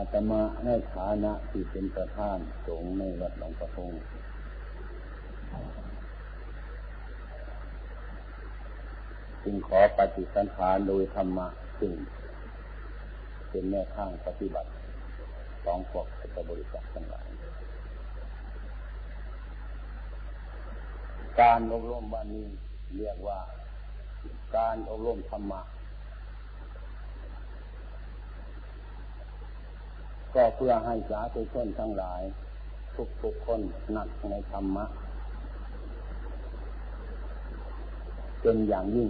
ตมาในฐานะที่เป็นประธานสงฆ์ในวัดหนองประพงจึงขอปฏิสันถานโดยธรรมะซึ่งเป็นแนวทางปฏิบัติของพวกพุทธบริษัททั้งหลายการอบรมวันนี้เรียกว่าการอบรมธรรมะก็เพื่อให้สาธุชนทั้งหลายทุกคนหนักในธรรมะเป็นอย่างยิ่ง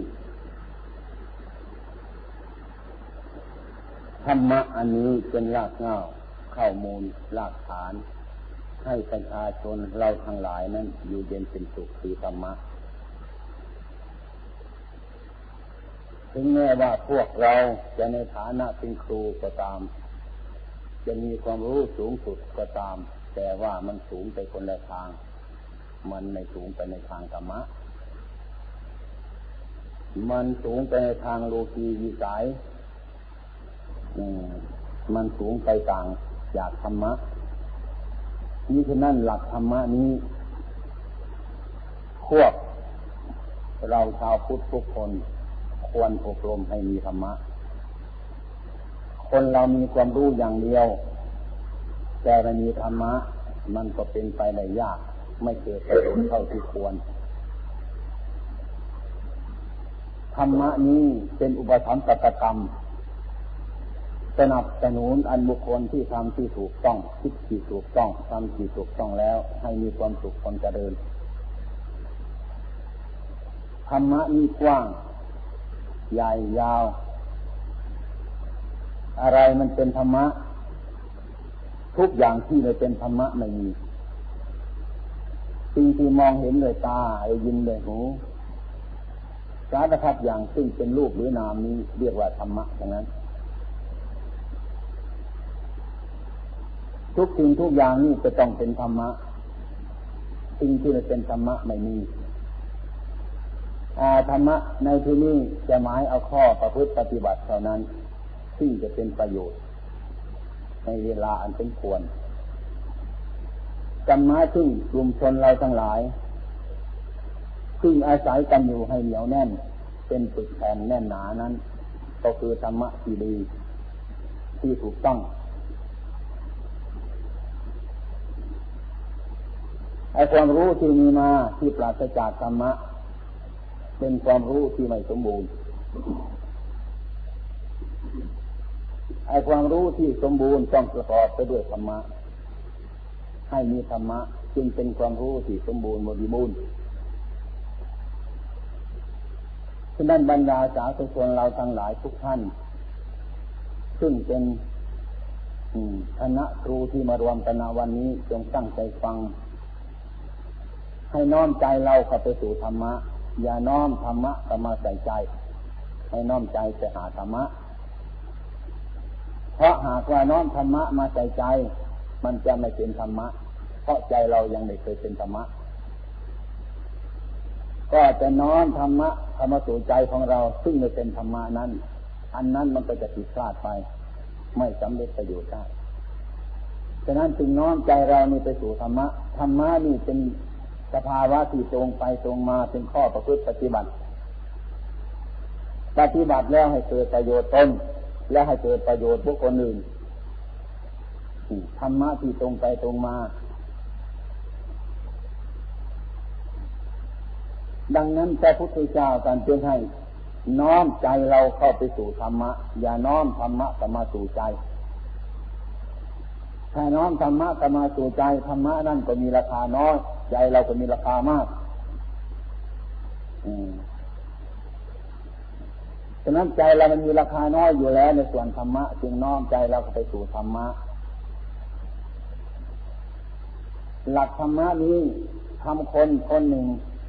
ธรรมะอันนี้เป็นรากเหง้าข้อมูลรากฐานให้ประชาชนเราทั้งหลายนั้นอยู่เย็นเป็นสุขคือธรรมะถึงแม้ว่าพวกเราจะในฐานะเป็นครูก็ตามจะมีความรู้สูงสุดก็ตามแต่ว่ามันสูงไปคนละทางมันไม่สูงไปในทางธรรมะมันสูงไปในทางโลกีวิสัยมันสูงไปต่างจากธรรมะนี่ฉะนั้นหลักธรรมะนี้พวกเราชาวพุทธทุกคนควรอบรมให้มีธรรมะคนเรามีความรู้อย่างเดียวแต่ไม่มีธรรมะมันก็เป็นไปได้ยากไม่เกิดประโยชน์เท่าที่ควรธรรมะนี้เป็นอุปถัมภกกรรมสนับสนุนอันบุคคลที่ทำที่ถูกต้องคิดที่ถูกต้องทำที่ถูกต้องแล้วให้มีความสุขความเจริญธรรมะนี้กว้างใหญ่ยาวอะไรมันเป็นธรรมะทุกอย่างที่ไม่เป็นธรรมะไม่มีสิ่งที่มองเห็นด้วยตาได้ยินด้วยหูสารพัดอย่างซึ่งเป็นรูปหรือนามนี้เรียกว่าธรรมะทั้งนั้นทุกสิ่งทุกอย่างนี้จะต้องเป็นธรรมะสิ่งที่ไม่เป็นธรรมะไม่มีธรรมะในที่นี้จะหมายเอาข้อประพฤติปฏิบัติเท่านั้นซึ่งจะเป็นประโยชน์ในเวลาอันเป็นควรกันมาซึ่งกลุ่มชนเราทั้งหลายซึ่งอาศัยกันอยู่ให้เหนียวแน่นเป็นปึกแผ่นแน่นหนานั้นก็คือธรรมะที่ดีที่ถูกต้องไอ้ความรู้ที่มีมาที่ปราศจากธรรมะเป็นความรู้ที่ไม่สมบูรณ์ไอ้ความรู้ที่สมบูรณ์ต้องประกอบไปด้วยธรรมะให้มีธรรมะจึงเป็นความรู้ที่สมบูรณ์บริบูรณ์ฉะนั้นบรรดาสาธุชนเราทั้งหลายทุกท่านซึ่งเป็นคณะครูที่มารวมกันวันนี้จงตั้งใจฟังให้น้อมใจเราเข้าไปสู่ธรรมะอย่าน้อมธรรมะเข้ามาใส่ใจให้น้อมใจไปหาธรรมะเพราะหากว่าน้อมธรรมะมาใส่ใจมันจะไม่เป็นธรรมะเพราะใจเรายังไม่เคยเป็นธรรมะก็จะน้อมธรรมะเข้ามาสู่ใจของเราซึ่งไม่เป็นธรรมะนั้นอันนั้นมันก็จะผิดพลาดไปไม่สำเร็จประโยชน์ได้ฉะนั้นจึงน้อมใจเรานี่ไปสู่ธรรมะธรรมะนี่เป็นสภาวะที่ตรงไปตรงมาเป็นข้อประพฤติปฏิบัติแล้วให้เกิดประโยชน์ตนและให้เกิดประโยชน์บุคคลอื่นธรรมะที่ตรงไปตรงมาดังนั้นพระพุทธเจ้าการเตือนให้น้อมใจเราเข้าไปสู่ธรรมะอย่าน้อมธรรมะเข้ามาสู่ใจถ้าน้อมธรรมะเข้ามาสู่ใจธรรมะนั่นก็มีราคาน้อยใจเราก็มีราคามากฉะนั้นใจเรามันมีราคาน้อยอยู่แล้วในส่วนธรรมะจึงน้อมใจเราเข้าไปสู่ธรรมะหลักธรรมะนี้ทำคนคนหนึ่ง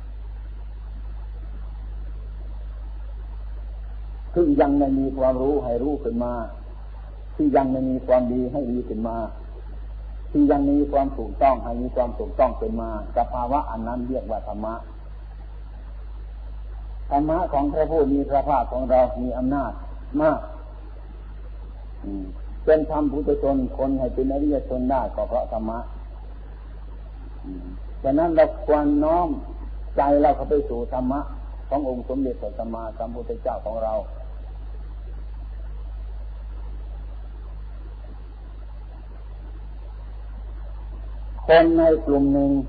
ที่ยังไม่มีความรู้ให้รู้ขึ้นมาที่ยังไม่มีความดีให้ดีขึ้นมาที่ยังมีความถูกต้องให้มีความถูกต้องขึ้นมาสภาวะอันนั้นเรียกว่าธรรมะธรรมะของพระผู้มีพระภาคของเรามีอำนาจมากเป็นธรรมปุถุชนคนให้เป็นอริยชนได้ก็เพราะธรรมะฉะนั้นเราควรน้อมใจเราเข้าไปสู่ธรรมะขององค์สมเด็จพระสัมมาสัมพุทธเจ้าของเราคนในกลุ่มหนึ่ง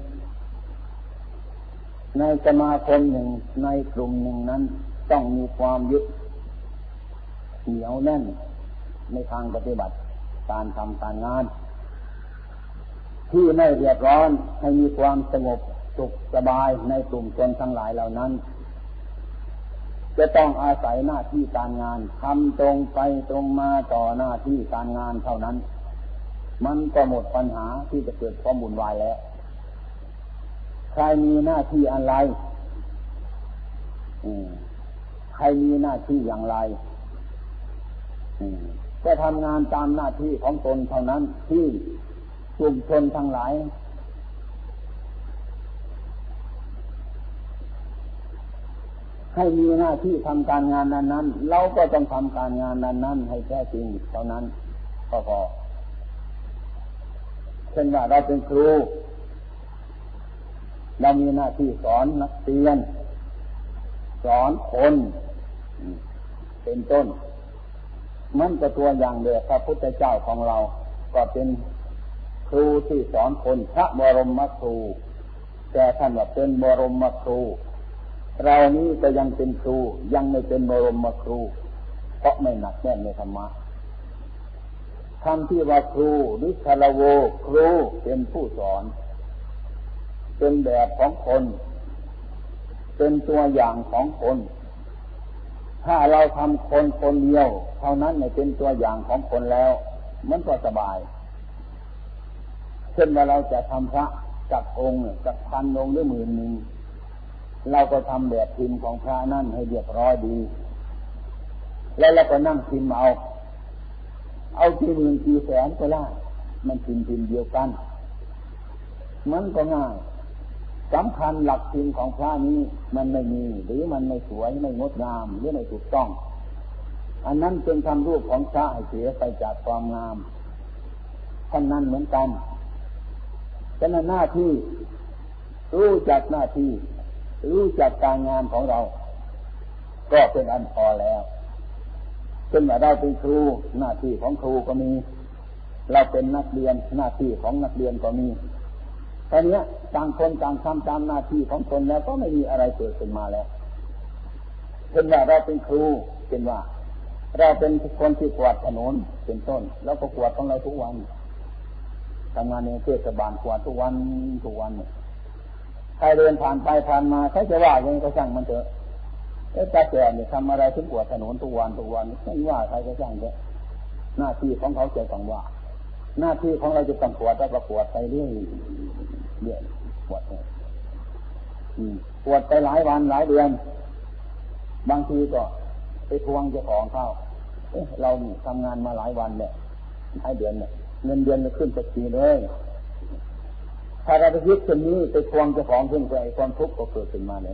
ในสมาคมหนึ่งในกลุ่มหนึ่งนั้นต้องมีความยึดเหนียวแน่นในทางปฏิบัติการทำการงานที่ไม่เดือดร้อนให้มีความสงบสุขสบายในกลุ่มชนทั้งหลายเหล่านั้นจะต้องอาศัยหน้าที่การงานทำตรงไปตรงมาต่อหน้าที่การงานเท่านั้นมันก็หมดปัญหาที่จะเกิดความวุ่นวายแล้วใครมีหน้าที่อะไรใครมีหน้าที่อย่างไรก็ทำงานตามหน้าที่ของตนเท่านั้นที่กลุ่มชนทั้งหลายให้มีหน้าที่ทำการงานนั้นๆเราก็ต้องทำการงานนั้นๆให้แท้จริงเท่านั้นก็พอเช่นว่าเราเป็นครูเรามีหน้าที่สอนนักเรียนสอนคนเป็นต้นมันก็ตัวอย่างเดียวพระพุทธเจ้าของเราก็เป็นครูที่สอนคนพระบรมครูแต่ท่านว่าเป็นบรมครูเรานี้ก็ยังเป็นครูยังไม่เป็นบรมครูเพราะไม่หนักแน่นในธรรมะคำที่ว่าครูหรือคารโวครูเป็นผู้สอนเป็นแบบของคนเป็นตัวอย่างของคนถ้าเราทำคนคนเดียวเท่านั้นเป็นตัวอย่างของคนแล้วมันก็สบายเช่นว่าเราจะทำพระจักองค์จักพันองค์หรือหมื่นหนึ่งเราก็ทำแบบพิมพ์ของพระนั่นให้เรียบร้อยดีแล้วเราก็นั่งพิมพ์เอากี่หมื่นกี่แสนก็ได้มันพิมพ์เดียวกันมันก็ง่ายสำคัญหลักพิมพ์ของพระนี้มันไม่มีหรือมันไม่สวยไม่งดงามหรือไม่ถูกต้องอันนั้นเป็นทำรูปของพระให้เสียไปจากความงามท่านนั้นเหมือนกันฉะนั้นหน้าที่รู้จักหน้าที่รู้จักการงานของเราก็เป็นอันพอแล้วเช่นว่าเราเป็นครูหน้าที่ของครูก็มีเราเป็นนักเรียนหน้าที่ของนักเรียนก็มีตอนนี้ต่างคนต่างทำตามหน้าที่ของตนแล้วก็ไม่มีอะไรเกิดขึ้นมาแล้วเช่นว่าเราเป็นครูเช่นว่าเราเป็นคนที่กวาดถนนเป็นต้นแล้วก็กวาดของเราทุกวันทำงานในเทศบาลกวาดทุกวันใครเดินผ่านไปผ่านมาใครจะว่าอย่างนี้ก็ช่างมันเถอะตาแก่เนี่ยทำอะไรถึงกวาดถนนทุกวันไม่ว่าใครก็ช่างเถอะหน้าที่ของเขาจะต้องว่าหน้าที่ของเราจะต้องกวดแล้วก็กวดไปเรื่อยกวดกวดไปหลายวันหลายเดือนบางทีก็ไปทวงเจ้าของเขาเราทำงานมาหลายวันเนี่ยหลายเดือนเนี่ยเงินเดือนจะขึ้นสักทีเลยถ้าเราไปยึดคนนี้ไปทวงเจ้าของขึ้นไปความทุกข์ก็เกิดขึ้นมาเลย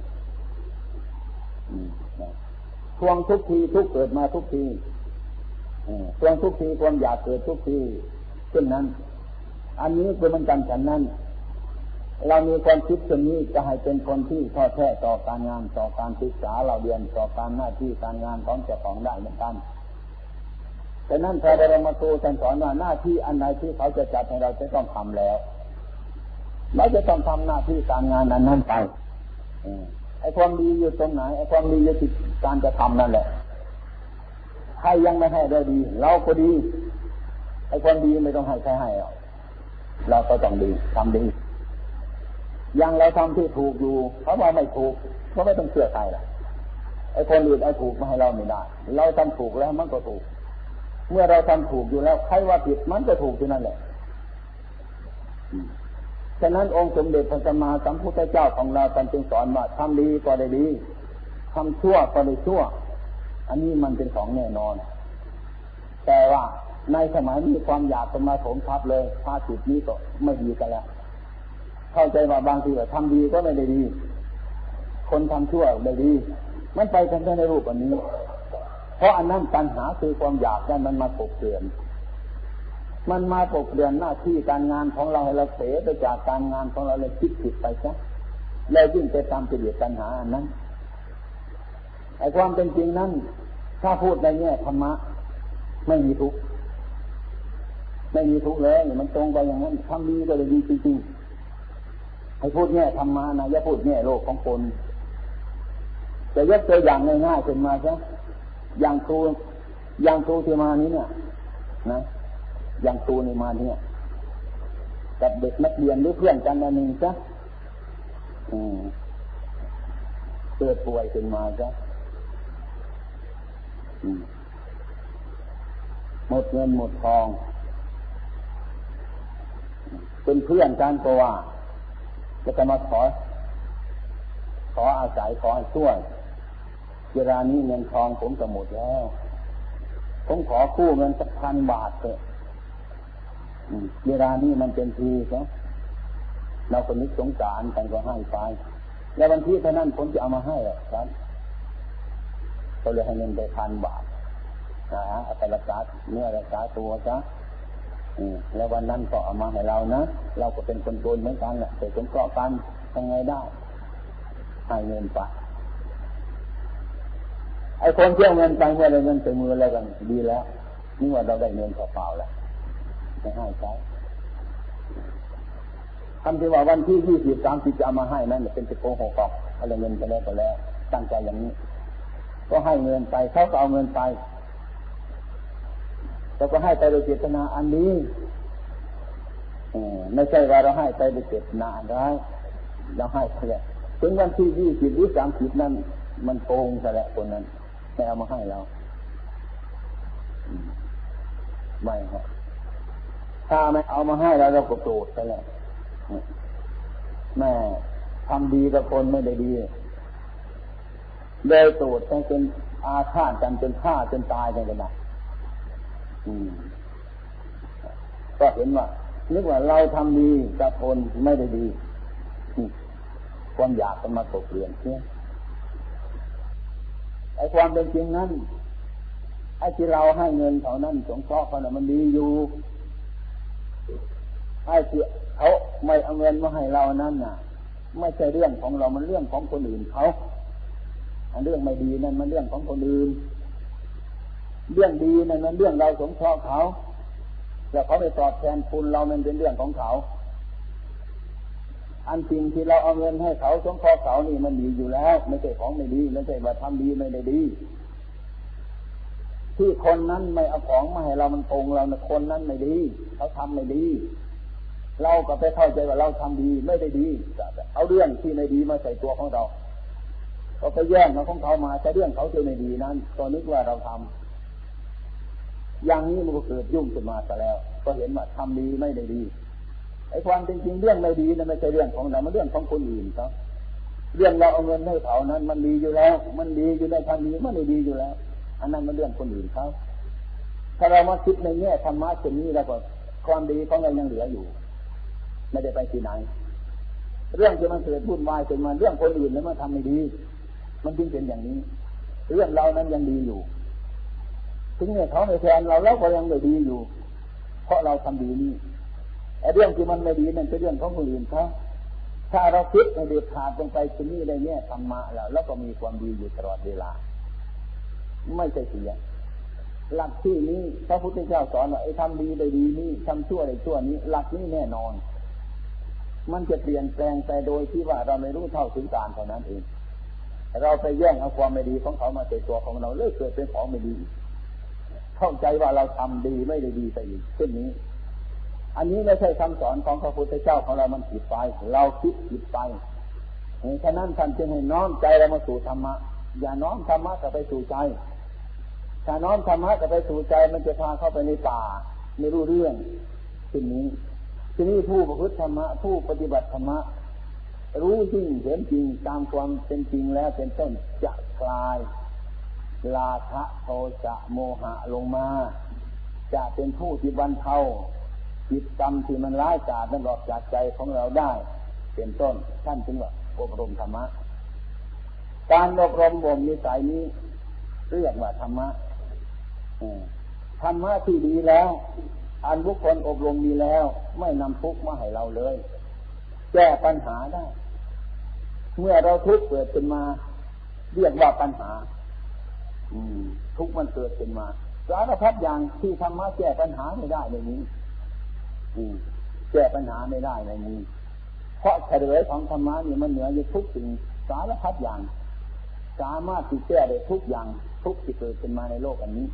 ทวงทุกทีทุกเกิดมาทุกทีทวงทุกทีความอยากเกิดทุกทีเช่นนั้นอันนี้คือมันกันฉันนั้นเรามีความคิดเช่นนี้จะให้เป็นคนที่ท้อแท้ต่อการงานต่อการศึกษาเราเรียนต่อการหน้าที่การงานของเจ้าของได้เหมือนกันฉะนั้นพระบรมครูท่านสอนว่าหน้าที่อันใดที่เขาจะจัดให้เราจะต้องทำแล้วเราจะต้องทำหน้าที่การงานอันนั้นไปไอ้ความดีอยู่ตรงไหนไอ้ความดีอยู่ที่การจะทำนั่นแหละใครยังไม่ให้เราดีเราก็ดีไอ้ความดีไม่ต้องให้ใครให้เราก็ต้องดีทำดียังเราทำที่ถูกอยู่เพราะว่าไม่ถูกก็ไม่ต้องเชื่อใครล่ะไอ้คนอื่นไอ้ถูกมาให้เราไม่ได้เราทำถูกแล้วมันก็ถูกเมื่อเราทำถูกอยู่แล้วใครว่าผิดมันก็ถูกที่นั่นแหละฉะนั้นองค์สมเด็จพระสัมมาสัมพุทธเจ้าของเราท่านจึงสอนว่าทำดีก็ได้ดีทำชั่วก็ได้ชั่วอันนี้มันเป็นของแน่นอนแต่ว่าในสมัยนี้ความอยากจะมาถมทับเลยพาจิตนี้ก็ไม่ดีกันแล้วเข้าใจว่าบางทีทำดีก็ไม่ได้ดีคนทำชั่วได้ดีมันไปกันแค่ในรูปอันนี้เพราะอันนั้นตัณหาคือความอยากนั้นมันมาปลุกเตือนมันมาปกเปลี่ยนหน้าที่การงานของเราให้เราเสียไปจากการงานของเราเลยคิดผิดไปซะแล้วยิ่งไปตามกิเลสตัณหาอันนั้นไอ้ความเป็นจริงนั้นถ้าพูดในแง่ธรรมะไม่มีทุกข์ไม่มีทุกข์เลยมันตรงไปอย่างนั้นทำดีก็เลยดีจริงๆให้พูดแง่ธรรมะนะอย่าพูดแง่โลกของคนจะยกตัวอย่างง่ายๆขึ้นมาซะอย่างครูที่มานี้เนี่ยนะอย่างครูนี่มาเนี่ยกับเด็กนักเรียนหรือเพื่อนกันอันหนึ่งซะเกิดป่วยขึ้นมาซะหมดเงินหมดทองเป็นเพื่อนกันก็ว่าจะมาขออาศัยขอให้ช่วยเวลานี้เงินทองผมจะหมดแล้วผมขอกู้เงินสัก1,000 บาทเถอะเวลานี้มันเป็นทีนะเราคนนึกสงสารกันก็ให้ไปแล้ววันที่เท่านั้นผมจะเอามาให้ครับก็เลยให้เงินไป1,000 บาทเอาไปรักษาเนื้อรักษาตัวซะแล้ววันนั้นก็เอามาให้เรานะเราก็เป็นคนโจรเหมือนกันแหละแต่สงเคราะห์กันยังไงได้ให้เงินไปไอ้คนเที่ยวเงินไปเมื่อได้เงินใส่มือแล้วกันดีแล้วนี่ว่าเราได้เงินเปล่าๆแล้วไม่ให้ใช้คำที่ว่าวันที่20 30จะเอามาให้นั่นเป็นโกหกอะไรเงินไปแล้วก็แล้วตั้งใจอย่างนี้ก็ให้เงินไปเขาก็เอาเงินไปแต่ก็ให้ไปโดยเจตนาอันนี้ไม่ใช่ว่าเราให้ไปโดยเจตนาร้ายเราให้เพื่อถึงวันที่20 หรือ 30นั้นมันโกงซะแล้วคนนั้นไม่เอามาให้เราไม่ครับถ้าไม่เอามาให้เราก็โกรธซะแล้วแม่ทำดีกับคนไม่ได้ดีเลยโกรธจนอาฆาตกันจนฆ่าจนตายกันเลยนะก็เห็นว่านึกว่าเราทำดีกับคนไม่ได้ดีความอยากมันมาตกเปลี่ยนเสียไอ้ความเป็นจริงนั้นไอ้ที่เราให้เงินเขานั้นสงเคราะห์เขาน่ะมันดีอยู่ไอ้ที่เขาไม่เอาเงินมาให้เรานั้นน่ะไม่ใช่เรื่องของเรามันเรื่องของคนอื่นเขาเรื่องไม่ดีนั่นมันเรื่องของคนอื่นเรื่องดีนั่นมันเรื่องเราสงเคราะห์เขาแล้วเขาไม่ตอบแทนคุณเรามันเป็นเรื่องของเขาอันจริงที่เราเอาเงินให้เขาสงเคราะห์เขานี่มันดีอยู่แล้วไม่ใช่ของไม่ดีไม่ใช่ว่าทำดีไม่ได้ดีที่คนนั้นไม่เอาของมาให้เรามันโกงเรานะคนนั้นไม่ดีเขาทำไม่ดีเราก็ไปเข้าใจว่าเราทำดีไม่ได้ดีเอาเรื่องที่ไม่ดีมาใส่ตัวของเราเขาไปแย่งเอาของเขามาแต่เรื่องเขาที่ไม่ดีนั้นตอนนี้ว่าเราทำอย่างนี้มันก็เกิดยุ่งขึ้นมาซะแล้วก็เห็นว่าทำดีไม่ได้ดีไอ้ความจริงเรื่องไม่ดีนั้นไม่ใช่เรื่องของเรามันเรื่องของคนอื่นครับเรื่องเราเอาเงินให้เขานั้นมันดีอยู่แล้วมันดีอยู่ในทางดีมันไม่ดีอยู่แล้วอันนั้นมันเรื่องคนอื่นเขาถ้าเรามาคิดในแง่ธรรมะเช่นนี้แล้วก็ความดีของเรายังเหลืออยู่ไม่ได้ไปที่ไหนเรื่องที่มันเกิดวุ่นวายขึ้นมาเรื่องคนอื่นแล้วมันทำไม่ดีมันจึงเป็นอย่างนี้เรื่องเรานั้นยังดีอยู่ถึงเนี่ยเขาไม่แทนเราแล้วก็ยังไม่ดีอยู่เพราะเราทำดีนี่ไอ้เรื่องที่มันไม่ดีนั่นเป็นเรื่องของคนอื่นเขาถ้าเราคิดในเด็ดขาดลงไปที่นี่ได้เนี่ยธรรมะแล้วก็มีความดีอยู่ตลอดเวลาไม่ใช่เสียหลักที่นี้พระพุทธเจ้าสอนว่าไอ้ทำดีได้ดีนี่ทำชั่วได้ชั่วนี้หลักนี้แน่นอนมันจะเปลี่ยนแปลงไปโดยที่ว่าเราไม่รู้เท่าถึงการเท่านั้นเองเราไปแย่งเอาความไม่ดีของเขามาใส่ตัวของเราเลยเกิดเป็นของไม่ดีเข้าใจว่าเราทำดีไม่ได้ดีไปอีกเช่นนี้อันนี้ไม่ใช่คำสอนของพระพุทธเจ้าของเรามันผิดไปเราคิดผิดไปฉะนั้นท่านจึงให้น้อมใจเรามาสู่ธรรมะอย่าน้อมธรรมะกลับไปสู่ใจถ้าน้อมธรรมะกลับไปสู่ใจมันจะพาเข้าไปในป่าไม่รู้เรื่องทีนี้ผู้ประพฤติธรรมะผู้ปฏิบัติธรรมะรู้จริงเห็นจริงตามความเป็นจริงแล้วเป็นต้นจะคลายราคะโทสะโมหะลงมาจะเป็นผู้ที่บรรเทาจิตกรรมที่มันร้ายกาจนั้นออกจากใจของเราได้เป็นต้นท่านจึงว่าอบรมธรรมะการอบรมบ่มนิสัยนี้เรียกว่าธรรมะธรรมะที่ดีแล้วอันบุคคลอบรมมีแล้วไม่นำทุกข์มาให้เราเลยแก้ปัญหาได้เมื่อเราทุกข์เกิดขึ้นมาเรียกว่าปัญหาทุกข์มันเกิดขึ้นมาสารพัดอย่างที่ธรรมะแก้ปัญหาไม่ได้ในนี้แก้ปัญหาไม่ได้ในนี้เพราะเฉลยของธรรมะนี่มันเหนืออยู่ทุกสิ่งสารพัดอย่างสามารถที่แก้ได้ทุกอย่างทุกที่เกิดขึ้นมาในโลกอันนี้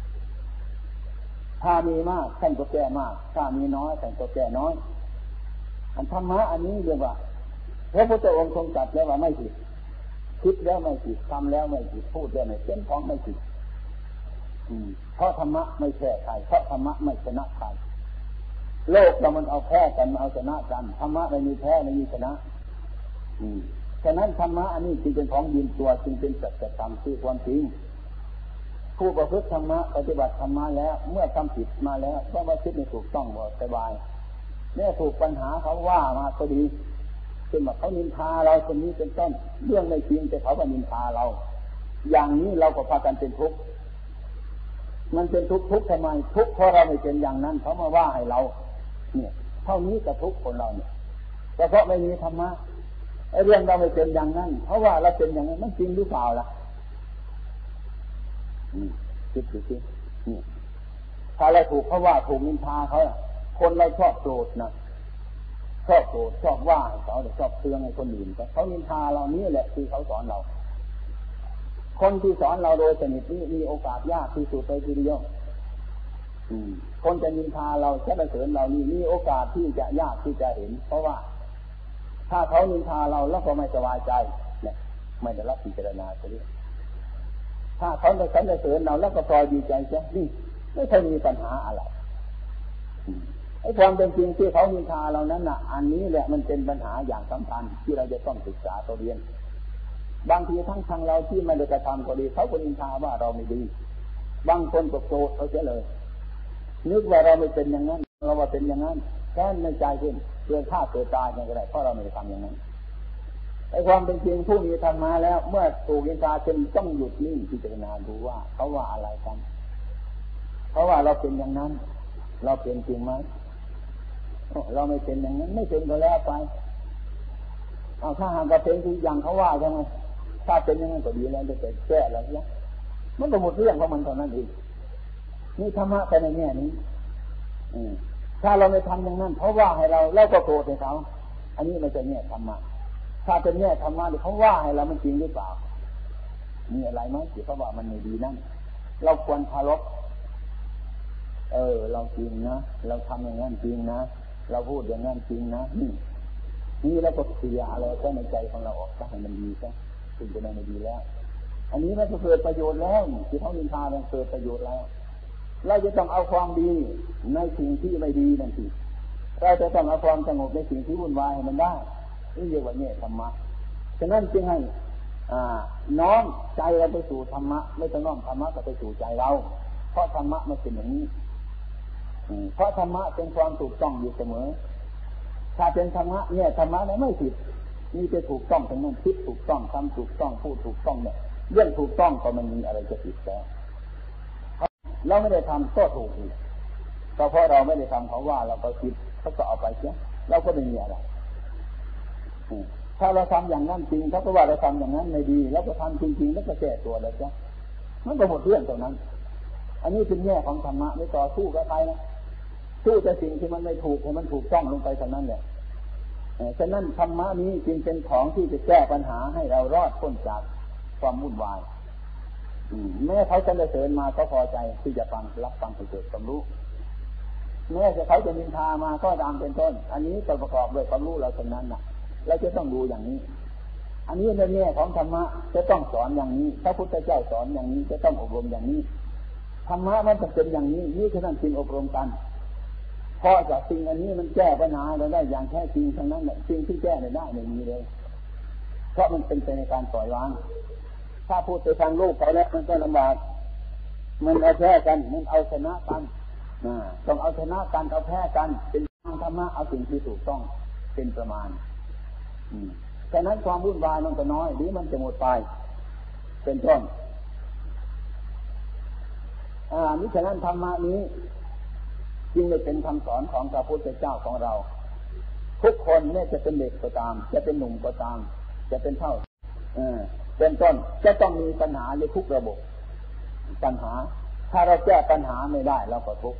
ถ้ามีมากท่านก็แก้มากถ้ามีน้อยท่านก็แก้น้อยอันธรรมะอันนี้เรียกว่าพระพุทธองค์ทรงตรัสแล้วว่าไม่ผิดคิดแล้วไม่ผิดทำแล้วไม่ผิดพูดแล้วไม่เป็นของไม่ผิดเพราะธรรมะไม่แพ้ใครเพราะธรรมะไม่ชนะใครโลกเรามันเอาแพ้กันเอาชนะกันธรรมะไม่มีแพ้ไม่มีชนะฉะนั้นธรรมะอันนี้จึงเป็นของยืนตัวจึงเป็นสัจธรรมคือความจริงผู้ประพฤติธรรมะปฏิบัติธรรมะแล้วเมื่อทำผิดมาแล้วก็มาคิดในถูกต้องสบายแม้ถูกปัญหาเขาว่ามาก็ดีเช่นว่าเขานินทาเราคนนี้เป็นต้นเรื่องไม่จริงแต่เขาก็นินทาเราอย่างนี้เราก็พากันเป็นทุกข์มันเป็นทุกข์ทำไมทุกข์เพราะเราไม่เป็นอย่างนั้นเขามาว่าให้เราเนี่ยเท่านี้กับทุกข์คนเราเนี่ยแต่เพราะไม่มีธรรมะไอ้เรื่องเราไม่เป็นอย่างนั้นเพราะว่าเราเป็นอย่างนั้นมันจริงหรือเปล่าล่ะคิดดูสิถ้าเราถูกเขาว่าถูกนินทาเขาคนเราชอบโกรธนะชอบโกรธชอบว่าเขาชอบเตือนให้คนอื่นเขานินทาเรานี่แหละคือเขาสอนเราคนที่สอนเราโดยสนิทนี่มีโอกาสยากที่สุดเลยทีเดียวคนจะนินทาเราแค่เสริญเรานี่มีโอกาสที่จะยากที่จะเห็นเพราะว่าถ้าเขานินทาเราแล้วก็ไม่สบายใจเนี่ยไม่ได้รับพิจารณาเสียถ้าเขาจะสรรเสริญเราแล้วก็พลอยดีใจใช่นี่ไม่เคยมีปัญหาอะไรไอ้ความเป็นจริงที่เขานินทาเรานั้นน่ะอันนี้แหละมันเป็นปัญหาอย่างสำคัญที่เราจะต้องศึกษาตัวเรียนบางทีทั้งทางเราที่ไม่ได้กระทำก็ดีเขาก็นินทาว่าเราไม่ดีบางคนก็โกรธเขาเสียเลยนึกว่าเราไม่เป็นอย่างนั้นเราว่าเป็นอย่างนั้นแค้นในใจขึ้นเรื่องฆ่าตัวตายอย่างไรเพราะเราไม่ได้ทำอย่างนั้นไอ้ความเป็นจริงผู้มีธรรมะแล้วเมื่อถูกนินทาจนต้องหยุดนิ่งพิจารณาดูว่าเขาว่าอะไรกันเพราะว่าเราเป็นอย่างนั้นเราเป็นจริงไหมเราไม่เป็นอย่างนั้นไม่เป็นก็แล้วไปเอาถ้าหากเราเป็นทุกอย่างเขาว่าใช่ไหมถ้าเป็นอย่างนั้นก็ดีแล้วจะแก้อะไรเนี่ยมันก็หมดเรื่องของมันเท่านั้นเองนี่ธรรมะไปในแง่นี้ถ้าเราไม่ทำอย่างนั้นเพราะว่าให้เราก็โกรธให้เขาอันนี้ไม่ใช่แง่ธรรมะถ้าเป็นแง่ธรรมะเขาว่าให้เรามันจริงหรือเปล่ามีอะไรไหมที่เขาว่ามันไม่ดีนั่นเราควรเคารพเราจริงนะเราทำอย่างนั้นจริงนะเราพูดอย่างนั้นจริงนะนี่เราก็เสียอะไรก็ในใจของเราออกซะให้มันดีซะถึงจะได้ไม่ดีแล้วอันนี้มันก็เกิดประโยชน์แล้วที่เขานินทามันเกิดประโยชน์แล้วเราจะต้องเอาความดีในสิ่งที่ไม่ดีนั่นสิเราจะต้องเอาความสงบในสิ่งที่วุ่นวายให้มันได้นี่เรียกว่าเนี่ยธรรมะฉะนั้นจึงให้น้อมใจเราไปสู่ธรรมะไม่ต้องน้อมธรรมะก็ไปสู่ใจเราเพราะธรรมะมันเป็นอย่างนี้เพราะธรรมะเป็นความถูกต้องอยู่เสมอถ้าเป็นธรรมะเนี่ยธรรมะเนี่ยไม่ผิดนี่จะถูกต้องทั้งนั้นคิดถูกต้องทำถูกต้องพูดถูกต้องเนี่ยเรื่องถูกต้องก็มันมีอะไรจะผิดแล้วเราไม่ได้ทำก็ถูกอีกก็เพราะเราไม่ได้ทำเขาว่าเราก็คิดเขาก็เอาไปเสียเราก็ไม่มีอะไรถ้าเราทำอย่างนั้นจริงเขาก็ว่าเราทำอย่างนั้นไม่ดีแล้วก็ทำจริงๆแล้วก็แก้ตัวเลยจ้ะมันก็หมดเรื่องตรงนั้นอันนี้เป็นแง่ของธรรมะไม่ต่อสู้กับใครนะสู้แต่สิ่งที่มันไม่ถูกให้มันถูกต้องลงไปเท่านั้นแหละฉะนั้นธรรมะนี้จึงเป็นของที่จะแก้ปัญหาให้เรารอดพ้นจากความวุ่นวายแม้เขาจะได้เสริญมาก็พอใจที่จะฟังรับฟังให้เกิดความรู้แม้เขาจะนินทามาก็ตามเป็นต้นอันนี้ก็ประกอบด้วยความรู้เราเท่านั้นน่ะเราจะต้องดูอย่างนี้อันนี้ในแง่ของธรรมะจะต้องสอนอย่างนี้พระพุทธเจ้าสอนอย่างนี้จะต้องอบรมอย่างนี้ธรรมะมันจะเป็นอย่างนี้นี่คือท่านจึงอบรมกันเพราะจากสิ่งอันนี้มันแก้ปัญหาเราได้อย่างแท้จริงทั้งนั้นแหละสิ่งที่แก้ได้ไม่มีเลยเพราะมันเป็นไปในการปล่อยวางถ้าพูดไปทางโลกเขาแล้วมันก็ลำบากมันเอาแพ้กันมันเอาชนะกันต้องเอาชนะกันเอาแพ้กันเป็นทางธรรมะเอาสิ่งที่ถูกต้องเป็นประมาณฉะนั้นความวุ่นวายมันก็น้อยหรือมันจะหมดไปเป็นต้นนี่ฉะนั้นธรรมะนี้จึงได้เป็นคำสอนของพระพุทธเจ้าของเราทุกคนเนี่ยจะเป็นเด็กก็ตามจะเป็นหนุ่มก็ตามจะเป็นเฒ่าเป็นต้นจะต้องมีปัญหาในทุกระบบปัญหาถ้าเราแก้ปัญหาไม่ได้เราก็ทุกข์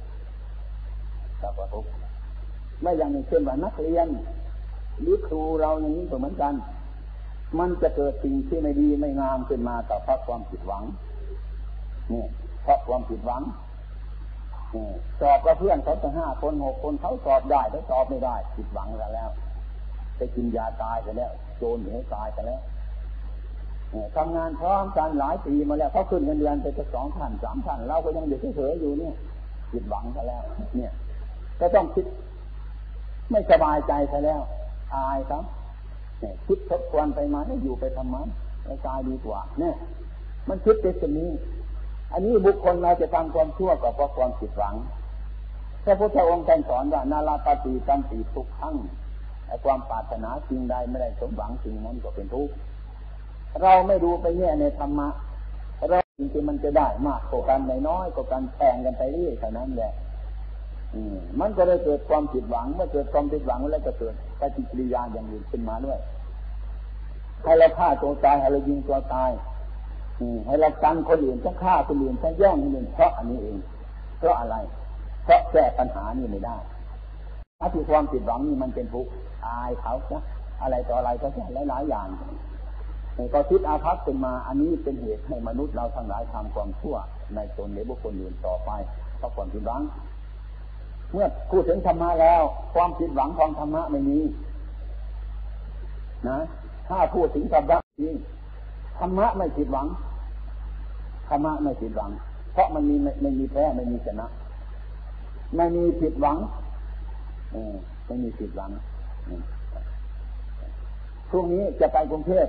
ไม่อย่างนี้เช่นว่านักเรียนหรือครูเราอย่างนี้ก็เหมือนกันมันจะเกิดสิ่งที่ไม่ดีไม่งามขึ้นมาแต่เพราะความผิดหวังนี่เพราะความผิดหวังสอบกับเพื่อนเขาตั้ง5 คน 6 คนเขาสอบได้เขาสอบไม่ได้ผิดหวังกันแล้วไปกินยาตายกันแล้วโจรหนีตายกันแล้วทำงานพร้อมกันหลายปีมาแล้วเขาขึ้นเงินเดือนไปจะ2,000 3,000เราก็ยังอยู่เฉยๆอยู่เนี่ยผิดหวังกันแล้วเนี่ยก็ต้องคิดไม่สบายใจซะแล้วอายครับคิดทบทวนไปมาเนี่ยอยู่ไปทำไมไม่ตายดีกว่าเนี่ยมันคิดเป็นแบบนี้อันนี้บุคคลเราจะทำความชั่วก็เพราะความผิดหวังพระพุทธองค์ท่านสอนว่านาลาปฏิตันติทุกขังไอ้ความปรารถนาสิ่งใดไม่ได้สมหวังสิ่งนั้นก็เป็นทุกข์เราไม่ดูไปแง่ในธรรมะเราจริงๆมันจะได้มากกว่ากันน้อยกว่ากันแข่งกันไปเรื่อยเท่านั้นแหละมันก็เลยเกิดความผิดหวังเมื่อเกิดความผิดหวังแล้วก็เกิดปฏิกิริยาอย่างอื่นขึ้นมาด้วยให้เราฆ่าตัวตายให้เรายิงตัวตายให้เรากันคนอื่นจะฆ่าคนอื่นจะแย่งคนอื่นเพราะอันนี้เองเพราะอะไรเพราะแก้ปัญหานี่ไม่ได้ถ้าที่ความผิดหวังนี่มันเป็นทุกข์อายเขานะอะไรต่ออะไรก็แค่หลายๆอย่างก็คิดอาภัพขึ้นมาอันนี้เป็นเหตุให้มนุษย์เราทั้งหลายทำความชั่วในตนหรือบุคคลอื่นต่อไปเพราะความผิดหวังเมื่อพูดถึงธรรมะแล้วความผิดหวังของธรรมะไม่มีนะถ้าพูดถึงธรรมะจริงธรรมะไม่ผิดหวังธรรมะไม่ผิดหวังเพราะมันไม่มีแพ้ไม่มีชนะไม่มีผิดหวังไม่มีผิดหวังพรุ่งนี้จะไปกรุงเทพ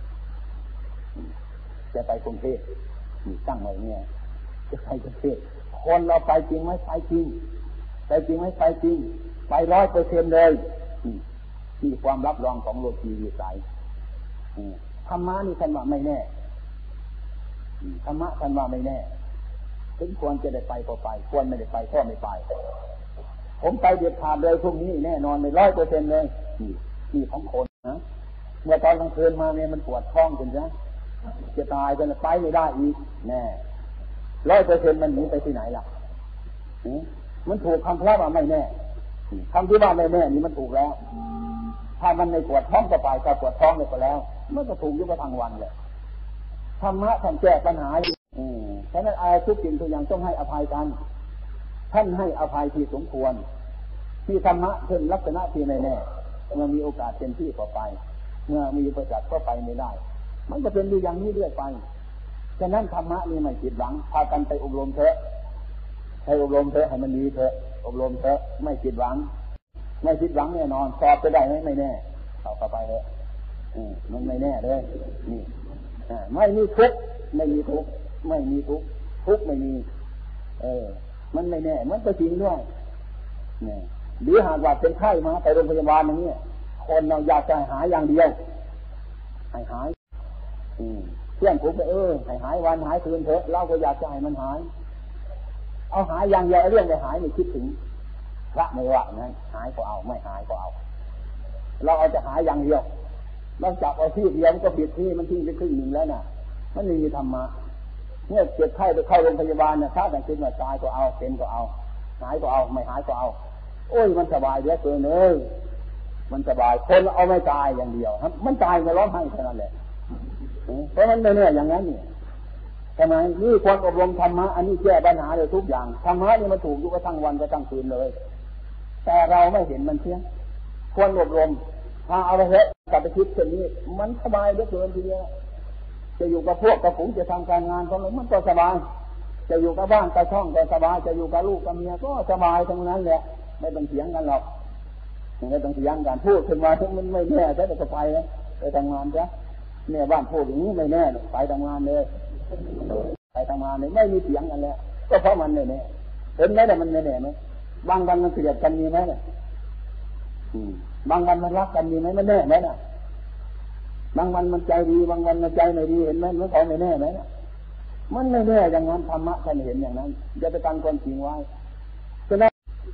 ตั้งไว้เนี่ยจะไปกรุงเทพคนเราไปจริงไหมไปจริงไปจริงไหมไปจริงไป 100% เลยนี่ความรับรองของโลกีวิสัยธรรมะนี่ท่านว่าไม่แน่ธรรมะท่านว่าไม่แน่ถึงควรจะได้ไปก็ไปควรไม่ได้ไปก็ไม่ไปผมไปเด็ดขาดเลยพรุ่งนี้แน่นอนไม่ 100% เลยนี่ของคนนะเมื่อตอนกลางคืนมาเนี่ยมันปวดท้องจนจะตายจนไปไม่ได้อีกแน่ 100% มันหนีไปที่ไหนล่ะมันถูกคำพระว่าไม่แน่คำที่ว่าไม่แน่นี่มันถูกแล้วถ้ามันในปวดท้องก็ไปถ้าปวดท้องเลยก็แล้วมันก็ถูกยุบทั้งวันเลยธรรมะท่านแก้ปัญหาฉะนั้นอะไรทุกสิ่งทุกอย่างต้องให้อภัยกันท่านให้อภัยที่สมควรที่ธรรมะเช่นลักษณะที่ไม่แน่เมื่อมีโอกาสเต็มที่ก็ไปเมื่อมีประจักษ์ก็ไปไม่ได้มันจะเป็นอย่างนี้เรื่อยไปฉะนั้นธรรมะนี่ไม่ผิดหวังพากันไปอบรมเถอะให้อบรมเถอะให้มันดีเถอะอบรมเถอะไม่ผิดหวังแน่นอนสอบจะได้ไม่แน่เข้าไปเถอะมันไม่แน่เลยนี่ไม่มีทุกข์ไม่มีทุกข์ไม่มีทุกข์ทุกข์ไม่มีมันไม่แน่มันก็จริงด้วยเนี่ยหรือหากว่าเป็นไข้มาไปโรงพยาบาลอย่างนี้คนเราอยากจะหายอย่างเดียวให้หายเที่ยงผมไปให้หายวันหายคืนเถอะเราก็อยากจะให้มันหายเอาหายอย่างเดียวเรื่องไปหายไม่คิดถึงพระไม่ว่างั้นหายก็เอาไม่หายก็เอาเราเอาจะหายอย่างเดียวนอกจากเอาที่เดียวมันก็ผิดที่มันทิ้งไปครึ่งหนึ่งแล้วน่ะมันไม่มีธรรมะเมื่อเจ็บไข้ไปเข้าโรงพยาบาลน่ะถ้าแต่คิดว่าตายก็เอาเป็นก็เอาหายก็เอาไม่หายก็เอาโอ้ยมันสบายเหลือเกินเลยมันสบายคนเอาไม่ตายอย่างเดียวมันตายมาร้องไห้เท่านั้นแหละเพราะมันไม่เนี่ยอย่างนั้นเนี่ยทำไมนี่ควรอบรมธรรมะอันนี้แก้ปัญหาเลยทุกอย่างธรรมะนี่มันถูกอยู่กระทั่งวันกระทั่งคืนเลยแต่เราไม่เห็นมันเที่ยงควรอบรมถ้าเอาไปเถอะกลับไปคิดเช่นนี้มันสบายเหลือเกินทีเดียวจะอยู่กับพวกกับฝูงจะทำการงานของมันก็สบายจะอยู่กับบ้านกับช่องก็สบายจะอยู่กับลูกกับเมียก็สบายทั้งนั้นแหละไม่ต้องเถียงกันหรอกไม่ต้องเถียงกันพูดขึ้นมาทั้งมันไม่แน่แต่จะไปทำงานจ้ะเนี่ยบ้านพูดอย่างนี้ไม่แน่ไปทำงานเลยไปทำงานเลยไม่มีเถียงกันแล้วก็เพราะมันเนี่ยเห็นไหมแต่มันเนี่ยไหมบางวันมันเกลียดกันมีไหมเนี่ยบางวันมันรักกันมีไหมมันแน่ไหมน่ะบางวันมันใจดีบางวันมันใจไม่ดีเห็นไหมมันของไม่แน่ไหมน่ะมันไม่แน่อย่างนั้นธรรมะท่านเห็นอย่างนั้นจะไปตั้งความจริงไว้ฉะนั้น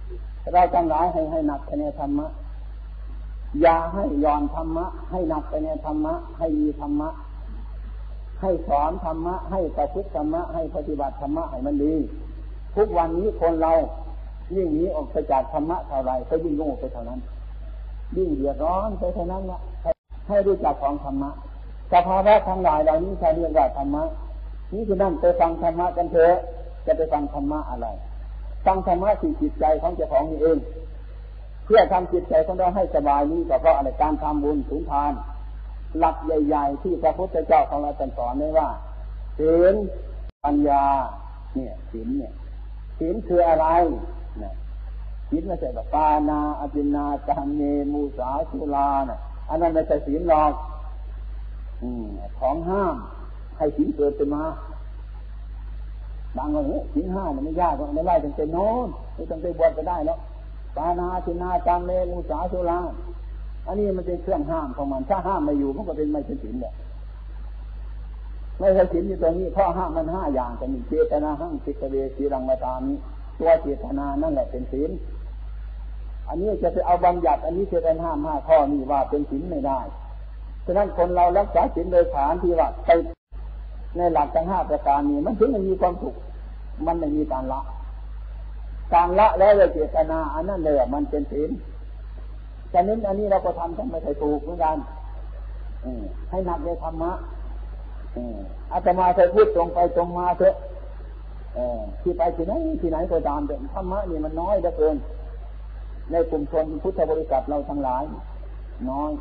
เราทั้งหลายให้หนักไปในธรรมะอย่าให้ย่อนธรรมะให้หนักไปในธรรมะให้มีธรรมะให้สอนธรรมะให้ประพฤติธรรมะให้ปฏิบัติธรรมะให้มันดีทุกวันนี้คนเรายิ่งหนีออกไปจากธรรมะเท่าไรก็ยิ่งโง่ไปเท่านั้นยิ่งเดือดร้อนไปเท่านั้นละให้รู้จักของธรรมะสภาวะทั้งหลายเหล่านี้ใช้เรียกว่าธรรมะนี่คือนั่นไปฟังธรรมะกันเถอะจะไปฟังธรรมะอะไรฟังธรรมะที่จิตใจของเจ้าของนี่เองเพื่อทำจิตใจของเราให้สบายนี้ก็เพราะอะไรการทำบุญสุนทานหลักใหญ่ๆที่พระพุทธเจ้าของเราสอนไว้ว่าศีลปัญญาเนี่ยศีลเนี่ยศีลคืออะไรเนี่ยศีลไม่ใช่แบบปานาอภินาจามเนมุสาสุราเนี่ยอันนั้นไม่ใช่ศีลหรอกของห้ามให้ศีลเกิดขึ้นมาบางคนศีลห้ามันไม่ยากไม่ไล่ตั้งแต่โน้นไม่ต้องไปบวชก็ได้แล้วปานาอภินาจามเนมุสาสุราอันนี้มันเป็นเครื่องห้ามของมันถ้าห้ามไม่อยู่มันก็เป็นไม่ใช่ศีลเลยไม่ใช่ศีลอยู่ตรงนี้เพราะห้ามมัน5อย่างแต่มีเจตนาหั่งสิกเวสีรังมาตามนี้ตัวเจตนานั่นแหละเป็นศีลอันนี้จะไปเอาบัญญัติอันนี้จะเป็นห้าม5ข้อนี้ว่าเป็นศีลไม่ได้ฉะนั้นคนเรารักษาศีลโดยฐานที่ว่าไปในหลักทั้ง5ประการนี้มันถึงจะมีความสุขมันไม่มีการละแล้วเลยเจตนาอันนั้นเลยมันเป็นศีลฉะนั้นอันนี้เราก็ทำทั้งไม่ใช่ถูกเหมือนกันให้หนักในธรรมะอาตมาเคยพูดตรงไปตรงมาเถอะที่ไปที่ไหนก็ตามแต่ธรรมะนี่มันน้อยเหลือเกินในกลุ่มชนพุทธบริษัทเราทั้งหลายน้อย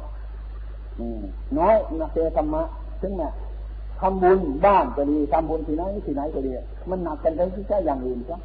นักเทศธรรมะถึงแม้ทำบุญบ้านก็ดีทำบุญที่ไหนก็ดีมันหนักกันไปที่แค่อย่างอื่นซะ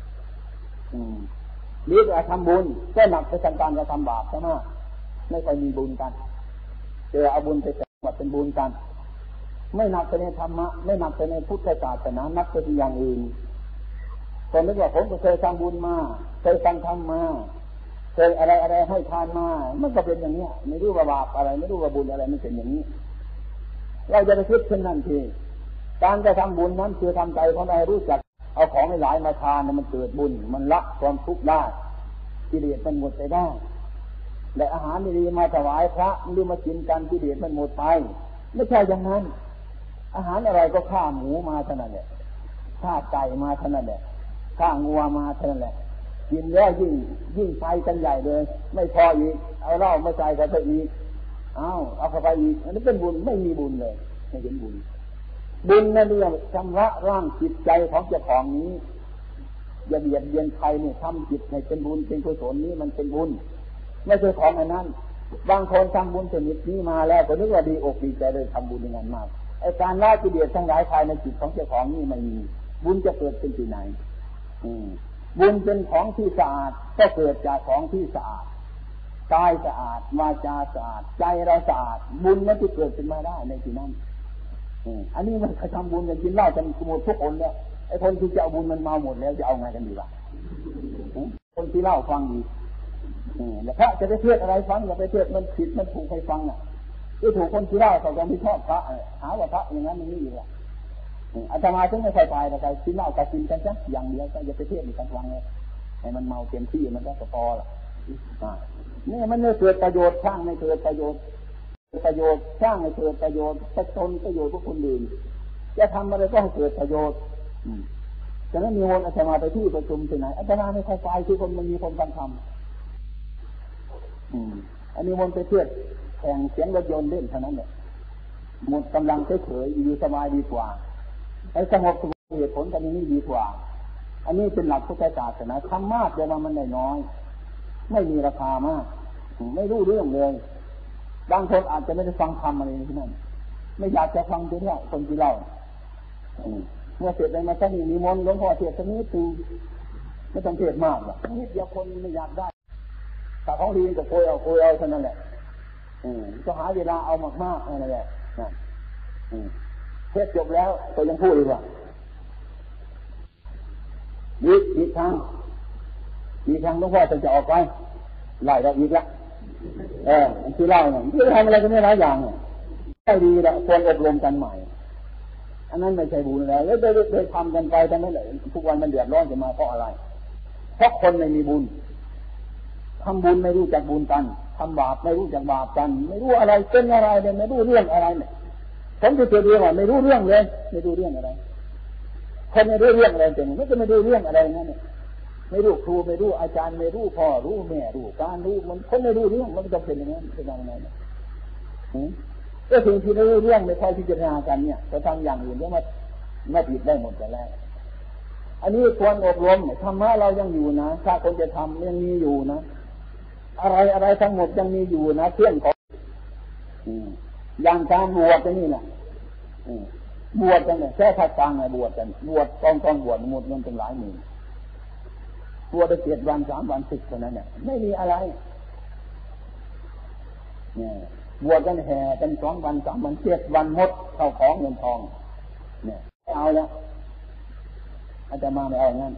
หรือจะทำบุญก็หนักไปทางการกระทำบาปใช่ไหมไม่ค่อยมีบุญกันเจอเอาบุญไปแต่ว่าเป็นบุญกันไม่หนักไปในธรรมะไม่หนักไปในพุทธศาสนานักไปที่อย่างอื่นคนนึกว่าผมก็เคยทำบุญมาเคยฟังธรรมมาเคยอะไรให้ทานมามันก็เป็นอย่างนี้ไม่รู้ว่าบาปอะไรไม่รู้ว่าบุญอะไรมันเป็นอย่างนี้เราจะไปคิดเช่นนั้นทีการจะทำบุญนั้นคือทำใจของเรารู้จักเอาของหลายมาทานมันเกิดบุญมันละความทุกข์ได้กิเลสมันหมดไปได้และอาหารดีๆมาถวายพระหรือมากินกันกิเลสมันหมดไปไม่ใช่อย่างนั้นอาหารอะไรก็ฆ่าหมูมาเท่านั้นแหละฆ่าไก่มาเท่านั้นแหละฆ่างัวมาเท่านั้นแหละกินแล้วยิ่งไปกันใหญ่เลยไม่พออีกเอาเหล้ามาใส่กันไปอีกเอาเข้าไปอีกอันนี้เป็นบุญไม่มีบุญเลยไม่เห็นบุญนั่นเรื่องชำระร่างจิตใจของเจ้าของนี้อย่าเบียดเบียนใครเนี่ยทำจิตให้เป็นบุญเป็นกุศลนี้มันเป็นบุญไม่ใช่ของอันนั้นบางคนทำบุญชนิดนี้มาแล้วก็นึกว่าดีอกดีใจเลยทำบุญอย่างนั้นมากไอ้การละกิเลสทั้งหลายภายในจิตของเจ้าของนี่ไม่มีบุญจะเกิดเป็นที่ไหนบุญเป็นของที่สะอาดก็เกิดจากของที่สะอาดกายสะอาดวาจาสะอาดใจเราสะอาดบุญมันจะเกิดขึ้นมาได้ในที่นั้นอันนี้มันทำบุญกันกินเหล้ากันหมดทุกคนแล้วไอ้คนที่จะเอาบุญมันเมาหมดแล้วจะเอาไงกันดีล่ะคนที่เล่าฟังดีแล้วพระจะไปเทศอะไรฟังอย่าไปเทศมันผิดมันถูกให้ฟังที่ถูกคนที่เล่าเขาจะไม่ชอบพระหาว่าพระอย่างนั้นอย่างนี้อยู่อาตมาถึงไม่ใส่ใจแต่กินเหล้ากับกินกันซะอย่างเดียวก็อย่าไปเทศอีกครั้งเลยให้มันเมาเต็มที่มันก็พอละนี่มันไม่เกิดประโยชน์ช่างไม่เกิดประโยชน์สร้างให้เกิดประโยชน์ประชนประโยชน์พวกคนอื่นจะทำอะไรก็ให้เกิดประโยชน์ฉะนั้นมีวนอาตมาไปที่ประชุมที่ไหนอาตมาไม่ค่อยไปที่คนมันมีคนทำอันนี้วนไปเทียบแข่งเสียงรถยนต์เล่นเท่านั้นแหละหมดกำลังเฉยๆอยู่สบายดีกว่าไอ้สงบเหตุผลกันนี้ดีกว่าอันนี้เป็นหลักพุทธศาสนาทำมากแต่ว่ามันน้อยไม่มีราคามากไม่รู้เรื่องเลยบางคนอาจจะไม่ได้ฟังธรรมอะไรที่นั่นไม่อยากจะฟังเรื่องคนที่เล่าเมื่อเสร็จเลยมาท่านมีมนต์หลวงพ่อเทศน์นี้ตูไม่ต้องเทศมากหรอกนิดเดียวคนไม่อยากได้แต่ของดีก็โกยเอาเท่านั้นแหละก็หาเวลาเอามากๆนั่นแหละเทศจบแล้วก็ยังพูดอีกว่าอีกครั้งหลวงพ่อจะออกไปไล่เราอีกละที่เล่าเนี่ยที่ทำอะไรกันไม่หลายอย่างเนี่ยได้ดีละควรอบรมกันใหม่อันนั้นไม่ใช่บุญแล้วโดยทำกันไปแต่ไม่เลยทุกวันมันเดือดร้อนจะมาเพราะอะไรเพราะคนไม่มีบุญทำบุญไม่รู้จักบุญกันทำบาปไม่รู้จักบาปกันไม่รู้อะไรเป็นอะไรเลยไม่รู้เรื่องอะไรเนี่ยผมจะเจอเรื่องว่าไม่รู้เรื่องเลยไม่รู้เรื่องอะไรคนไม่รู้เรื่องอะไรเป็นไม่จะไม่รู้เรื่องอะไรนั่นเนี่ยไม่รู้ครูไม่รู้อาจารย์ไม่รู้พ่อรู้แม่รู้การรู้มันคนไม่รู้เรื่องมันจะเป็นอย่างนั้นเป็นยังไงก็สิ่งที่ไม่รู้เรื่องไม่ค่อยพิจารณากันเนี่ยจะทำอย่างอื่นแล้วมาผิดได้หมดแต่แรกอันนี้ควรอบรมธรรมะเรายังอยู่นะถ้าคนจะทำยังมีอยู่นะอะไรทั้งหมดยังมีอยู่นะเครื่องของอย่างการบวชนี่แหละบวชกันเนี่ยแค่ภาคกลางไงบวชกันบวชต้องบวชหมดเงินเป็นหลายหมื่นบวชได้7 วัน 3 วัน10เท่านั้นเนี่ยไม่มีอะไรเนี่ยบวชกันแห่กัน2 วัน 3 วัน7 วันหมดเข้าของเงินทองเนี่ยเอาแล้วอาจจะมาไม่เอางั้น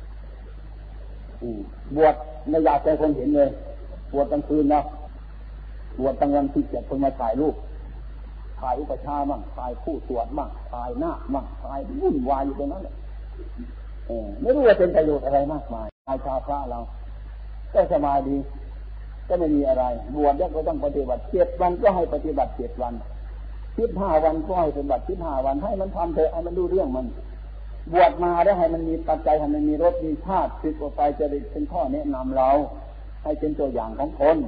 บวชไม่อยากให้คนเห็นเลยบวชกลางคืนนะบวชกลางวันที่7คนมาถ่ายรูปถ่ายอุปชาบ้างถ่ายผู้สวดบ้างถ่ายหน้าบ้างถ่ายวุ่นวายอยู่ตรงนั้นเลยไม่รู้ว่าเป็นประโยชน์อะไรมากมายชาวพระเราก็สบายดีก็ไม่มีอะไรบวชแล้วก็ต้องปฏิบัติ7 วันก็ให้ปฏิบัติ7 วัน15 วันก็ให้ปฏิบัติ15 วันให้มันทำเถอะให้มันดูเรื่องมันบวชมาได้ให้มันมีปัจจัยให้มันมีรสมีชาติติดออกไปจะได้เป็นข้อแนะนำเราให้เป็นตัวอย่างของคน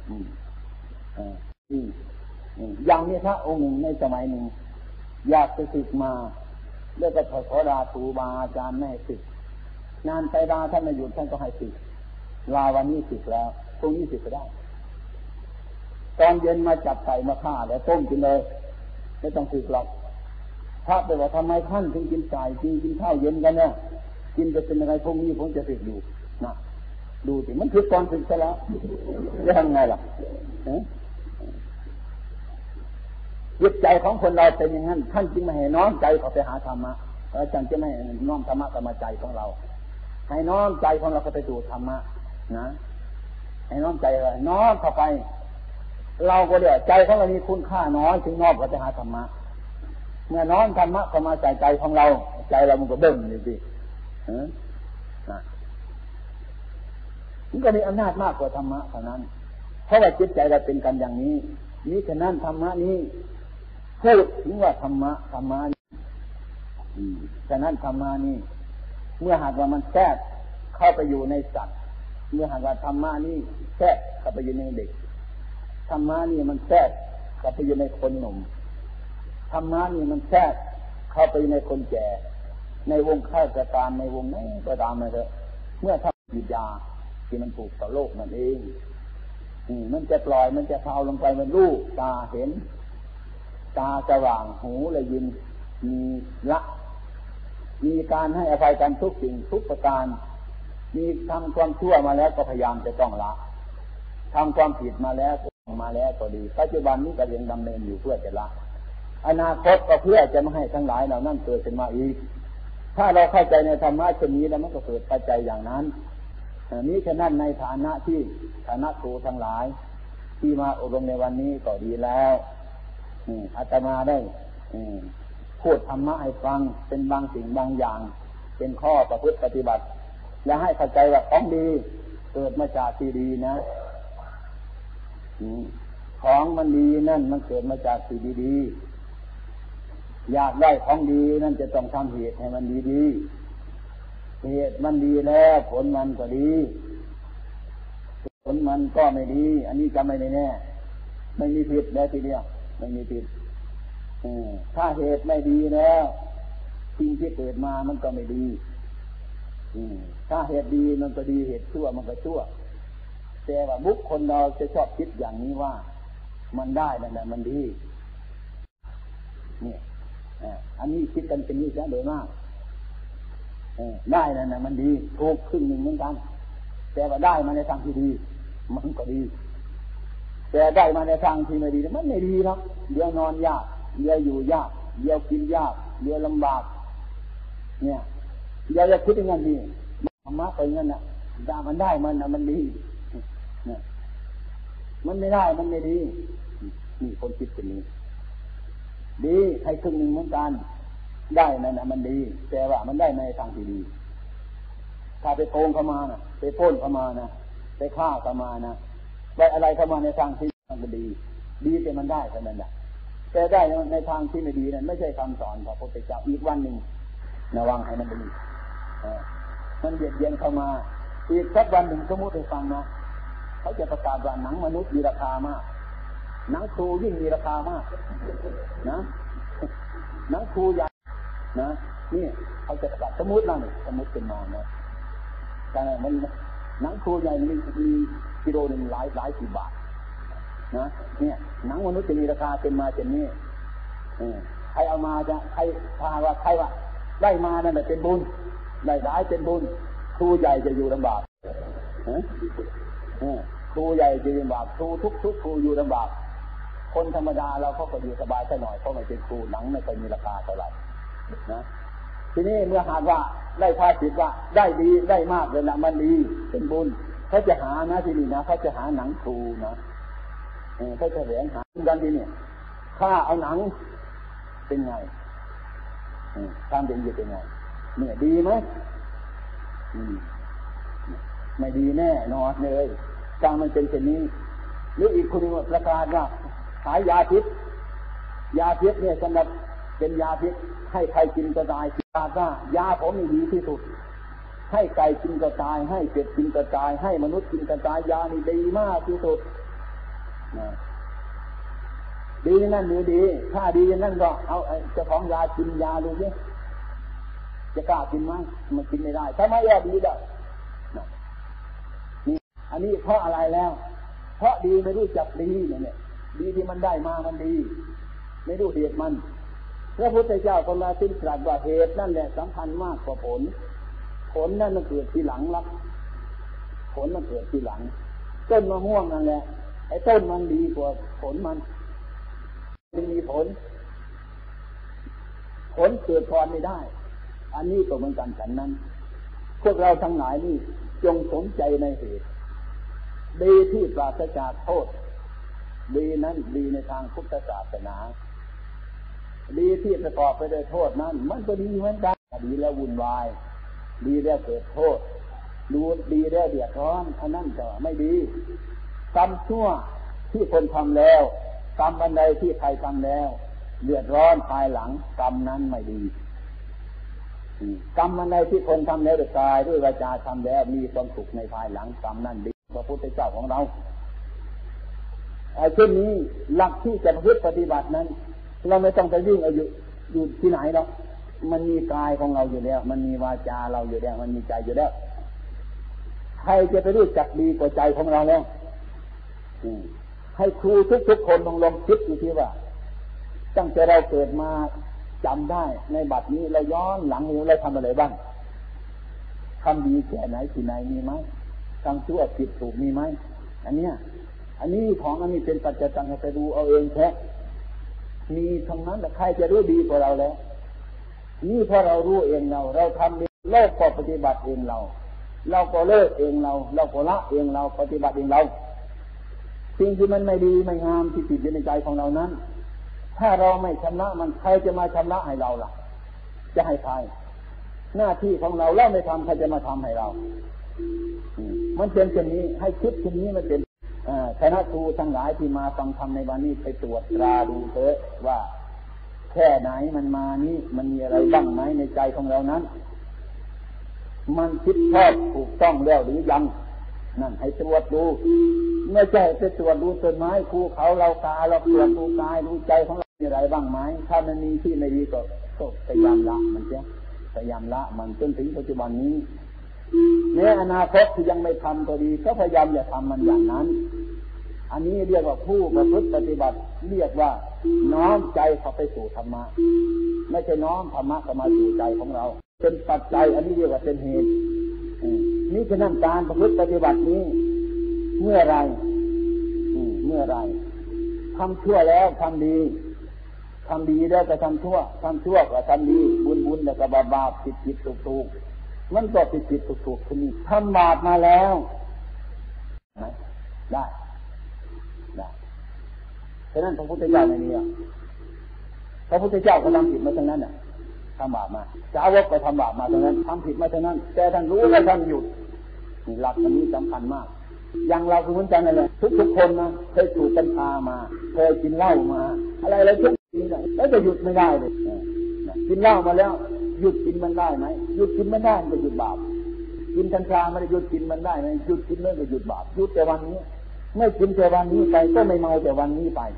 อย่างนี้พระองค์หนึ่งในสมัยหนึ่งอยากจะศึกมาแล้วก็ขอลาครูบาอาจารย์ไม่ให้ศึกนานไปลาท่านไม่หยุดท่านก็ให้ศึกลาวันนี้ศึกแล้วพรุ่งนี้ศึกก็ได้ตอนเย็นมาจับไก่มาฆ่าแล้วต้มกินเลยไม่ต้องศึกหรอกพระไปว่าทำไมท่านถึงกินไก่กินข้าวเย็นกันเนี่ยกินจะเป็นอะไรพรุ่งนี้ผมจะศึกอยู่นะดูสิมันคือตอนศึกซะแล้วยังไงล่ะจิตใจของคนเราเป็นอย่างนั้นท่านจึงไม่ให้น้อมใจเขาไปหาธรรมะอาจารย์จะไม่ให้น้อมธรรมะเข้ามาใจของเราให้น้อมใจของเราเข้าไปสู่ธรรมะนะให้น้อมใจเลยน้อมเข้าไปเราก็เดี๋ยวใจของเรามีคุณค่าน้อยถึงน้อมเข้าไปหาธรรมะเมื่อน้อมธรรมะเข้ามาใส่ใจของเราใจเรามันก็เบิ่มอยู่สิมันก็มีอำนาจมากกว่าธรรมะเท่านั้นเพราะว่าจิตใจเราเป็นกันอย่างนี้นี้ฉะนั้นธรรมะนี้พูดถึงว่าธรรมะฉะนั้นธรรมะนี้เมื่อหากว่ามันแทรกเข้าไปอยู่ในสัตว์เมื่อหากว่าธรรมะนี้แทรกเข้าไปอยู่ในเด็กธรรมะนี้มันแทรกเข้าไปอยู่ในคนหนุ่มธรรมะนี้มันแทรกเข้าไปในคนแก่ในวงข้าราชการในวงไหนก็ตามเลยเถอะเมื่อทำกิจยาที่มันถูกต่อโลกนั่นเองมันจะปล่อยมันจะเผาลงไปมันรู้ตาเห็นตาสว่างหูได้ยินมีละมีการให้อภัยกันทุกสิ่งทุกประการมีทำความชั่วมาแล้วก็พยายามจะต้องละทำความผิดมาแล้วก็ดีปัจจุบันนี้ก็ยังดำเนินอยู่เพื่อจะละอนาคตก็เพื่อจะไม่ให้ทั้งหลายเหล่านั้นเกิดขึ้นมาอีกถ้าเราเข้าใจในธรรมะเช่นนี้แล้วมันก็เกิดปัจจัยอย่างนั้นนี้ฉะนั้นในฐานะที่คณะครูทั้งหลายที่มาอบรมในวันนี้ก็ดีแล้วอาตมาได้พูดธรรมะให้ฟังเป็นบางสิ่งบางอย่างเป็นข้อประพฤติปฏิบัติอย่าให้เข้าใจว่าของดีเกิดมาจากที่ดีนะของมันดีนั่นมันเกิดมาจากสิ่งดีๆอยากได้ของดีนั่นจะต้องทำเหตุให้มันดีๆเหตุมันดีแล้วผลมันก็ดีผลมันก็ไม่ดีอันนี้จำไม่แน่ไม่มีผิดแล้วทีเดียวไม่มีผิดถ้าเหตุไม่ดีแล้วสิ่งที่เกิดมามันก็ไม่ดีถ้าเหตุดีมันก็ดีเหตุชั่วมันก็ชั่วแต่ว่าบุคคลเราจะชอบคิดอย่างนี้ว่ามันได้นั่นแหละมันดีเนี่ยอันนี้คิดกันเป็นนี้ซะโดยมากได้นั่นแหละมันดีถูกครึ่งหนึ่งเหมือนกันแต่ว่าได้มาในทางที่ดีมันก็ดีแต่ได้มาในทางที่ไม่ดีมันไม่ดีหรอกเดี๋ยวนอนยากเดี๋ยวอยู่ยากเดี๋ยวกินยากเดี๋ยวลำบากเนี่ยอย่าคิดอย่างนั้นดีธรรมะไปงั้นน่ะมันได้มันดีเนี่ยมันไม่ได้มันไม่ดีนี่คนคิดเป็นนี้ดีให้ครึ่งหนึ่งเหมือนกันได้นั่นน่ะมันดีแต่ว่ามันได้ในทางที่ดีถ้าไปโกงเข้ามาน่ะไปปล้นเข้ามานะไปฆ่าเข้ามานะไปอะไรเข้ามาในทางที่มันดีแต่มันได้เท่านั้นแหละแต่ได้ในทางที่ไม่ดีนั้นไม่ใช่คำสอนของพระพุทธเจ้าอีกวันหนึ่งระวังให้มันดีมันเบียดเบียนเข้ามาอีกสักวันหนึ่งสมมติให้ฟังนะเขาจะประกาศว่าหนังมนุษย์มีราคามากหนังครูยิ่งมีราคามากนะหนังครูใหญ่นะนี่เขาจะประกาศสมมตินั่นสมมติเป็นมานะแต่มันหนังครูใหญ่มีกิโลหนึ่งหลายสิบบาทนะเนี่ยหนังมนุษย์จะมีราคาเป็นมาเช่นนี้ใครเอามาจะใครพาว่าใครว่าได้มานั่นแหละเป็นบุญได้หลายเป็นบุญครูใหญ่จะอยู่ลำบากครูใหญ่จะอยู่ลำบากครูทุกครูอยู่ลำบากคนธรรมดาเราก็อยู่สบายแค่หน่อยเพราะไม่เป็นครูหนังไม่เคยมีราคาเท่าไหร่นะทีนี้เมื่อหากว่าได้ภาษิตว่าได้ดีได้มากเลยนะมันดีเป็นบุญเขาจะหานะที่นี่นะเขาจะหาหนังครูนะเขาจะแสวงหาดังที่นี่ถ้าเอาหนังเป็นไงตามเป็นอยู่เป็นไงเนี่ยดีไหมไม่ดีแน่นอนเลยการมันเป็นเช่นนี้หรืออีกคนหนึ่งประกาศว่าขายยาพิษเนี่ยสำหรับเป็นยาพิษให้ใครกินก็ตายยาว่ายาผมนี่ดีที่สุดให้ไก่กินก็ตายให้เป็ดกินก็ตายให้มนุษย์กินก็ตายยานี่ดีมากที่สุดดีนั่นหรือดีถ้าดีนั่นก็เอาเจ้าของยากินยาดูสิจะกล้ากินไหมมันกินไม่ได้ถ้าไม่ยาดีได้นี่อันนี้เพราะอะไรแล้วเพราะดีไม่รู้จักดีเนี่ยดีที่มันได้มามันดีไม่รู้เหตุมันพระพุทธเจ้าก็มาสิ้นตรัสว่าเหตุนั่นแหละสำคัญมากกว่าผลนั่นมันเกิดทีหลังลักผลมันเกิดทีหลังต้นมะม่วงนั่นแหละไอ้ต้นมันดีกว่าผลมันมีผลเกิดก่อนไม่ได้อันนี้ก็เหมือนกันฉันนั้นพวกเราทั้งหลายนี่จงสนใจในเหตุดีที่ปราศจากโทษดีนั้นดีในทางพุทธศาสนาดีที่ประกอบไปด้วยโทษนั้นมันก็ดีเหมือนกันดีแล้ววุ่นวายดีแล้วเกิดโทษดีแล้วเดือดร้อนอันนั้นก็ไม่ดีกรรมชั่วที่คนทำแล้วกรรมอันใดที่ใครทำแล้วเดือดร้อนภายหลังกรรมนั้นไม่ดีกรรมอันใดที่คนทำแล้วด้วยกายด้วยวาจาทำแล้วมีความสุขในภายหลังกรรมนั้นดีพระพุทธเจ้าของเราเช่นนี้หลักที่จะปฏิบัตินั้นเราไม่ต้องไปวิ่งอยู่ที่ไหนหรอกมันมีกายของเราอยู่แล้วมันมีวาจาเราอยู่แล้วมันมีใจอยู่แล้วใครจะไปรู้จักดีกว่าใจของเราแล้วให้ครูทุกคนลองคิดดูที่ว่าตั้งแต่เราเกิดมาจำได้ในบัดนี้เราย้อนหลังเราทำอะไรบ้างทำดีแค่ไหนที่ไหนมีไหมทำชั่วผิดถูกมีไหมอันนี้ของอันนี้เป็นปัจจัยต่างให้ไปดูเอาเองแท้มีทั้งนั้นแต่ใครจะรู้ดีกว่าเราแล้วนี่พอเรารู้เองเราทำดีโลกก็ปฏิบัติเองเราก็เลิกเองเราก็ละเองเราปฏิบัติเองเราสิ่งที่มันไม่ดีไม่งามที่ติดอยู่ในใจของเรานั้นถ้าเราไม่ชำระมันใครจะมาชำระให้เราล่ะจะให้ใครหน้าที่ของเราไม่ทำใครจะมาทำให้เรามันเป็นเช่นนี้ให้คิดเช่นนี้มันเป็นคณะครูทั้งหลายที่มาฟังธรรมในวันนี้ไปตรวจตราดูเถอะว่าแค่ไหนมันมานี้มันมีอะไรบ้างไหมในใจของเรานั้นมันคิดชอบถูกต้องแล้วหรือยังนั่นให้ตรวจดูไม่ใช่ไปตรวจดูต้นไม้ภูเขาเราตาเราตรวจดูกายดูใจของเรามีอะไรบ้างไหมถ้ามันมีที่ไม่ดีก็พยายามละมันพยายามละมันจนถึงปัจจุบันนี้แม้อนาคตที่ยังไม่ทำก็ดีก็พยายามอย่าทำมันอย่างนั้นอันนี้เรียกว่าผู้ประพฤติปฏิบัติเรียกว่าน้อมใจเข้าไปสู่ธรรมะไม่ใช่น้อมธรรมะเข้ามาสู่ใจของเราเป็นปัจจัยอันนี้เรียกว่าเป็นเหตุนี่ฉะนั้นการประพฤติปฏิบัตินี้เมื่อไรทำชั่วแล้วทำดีแล้วก็ทำชั่วก็ทำดีบุญแล้วก็บาปผิดถูกมันก็ผิดถูกทีนี้ทำบาปมาแล้วได้ฉะนั้นพระพุทธเจ้าไม่มีพระพุทธเจ้าก็ทำผิดมาทั้งนั้นทำบาปมาสาวกก็ทำบาปมาทั้งนั้นทำผิดมาทั้งนั้นแต่ท่านรู้และท่านหยุดนี่หลักอันนี้สำคัญมากอย่างเราคือเหมือนกันนั่นแหละทุกคนนะเคยสูบกัญชามาเคยกินเหล้ามาอะไรทุกอย่างแล้วจะหยุดไม่ได้เลยกินเหล้ามาแล้วหยุดกินมันได้ไหมหยุดกินมันได้มันก็หยุดบาปกินกัญชาไม่ได้หยุดกินมันได้ไหมหยุดกินมันก็หยุดบาปหยุดแต่วันนี้ไม่กินแต่วันนี้ไปก็ไม่เมาแต่วันนี้ไป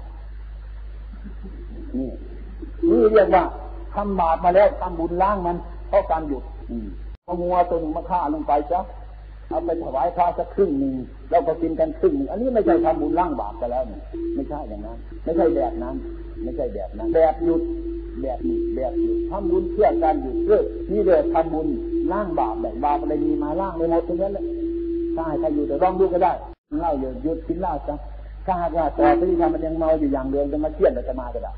นี่เรียกว่าทำบาปมาแล้วทำบุญล้างมันเพราะการหยุดเอางัวตัวหนึ่งมาฆ่าลงไปจ้ะเอาไปถวายพระสักครึ่งหนึ่งแล้วก็กินกันครึ่งหนึ่งอันนี้ไม่ใช่ทำบุญล้างบาปกันแล้วนี่ไม่ใช่อย่างนั้นไม่ใช่แบบนั้นไม่ใช่แบบนั้นแบบหยุดแบบหยุดทำบุญเพื่อการหยุดเพื่อนี่เลยทำบุญล้างบาปแบบบาปอะไรมีมาล้างไปหมดทั้งนั้นเลยถ้าใครอยู่แต่ลองดูก็ได้เล่าหยุดกินเหล้าจ้ะถ้าหากว่าต่อไปที่ทำมันยังเมาอยู่อย่างเดิมจะมาเที่ยงจะมาก็ได้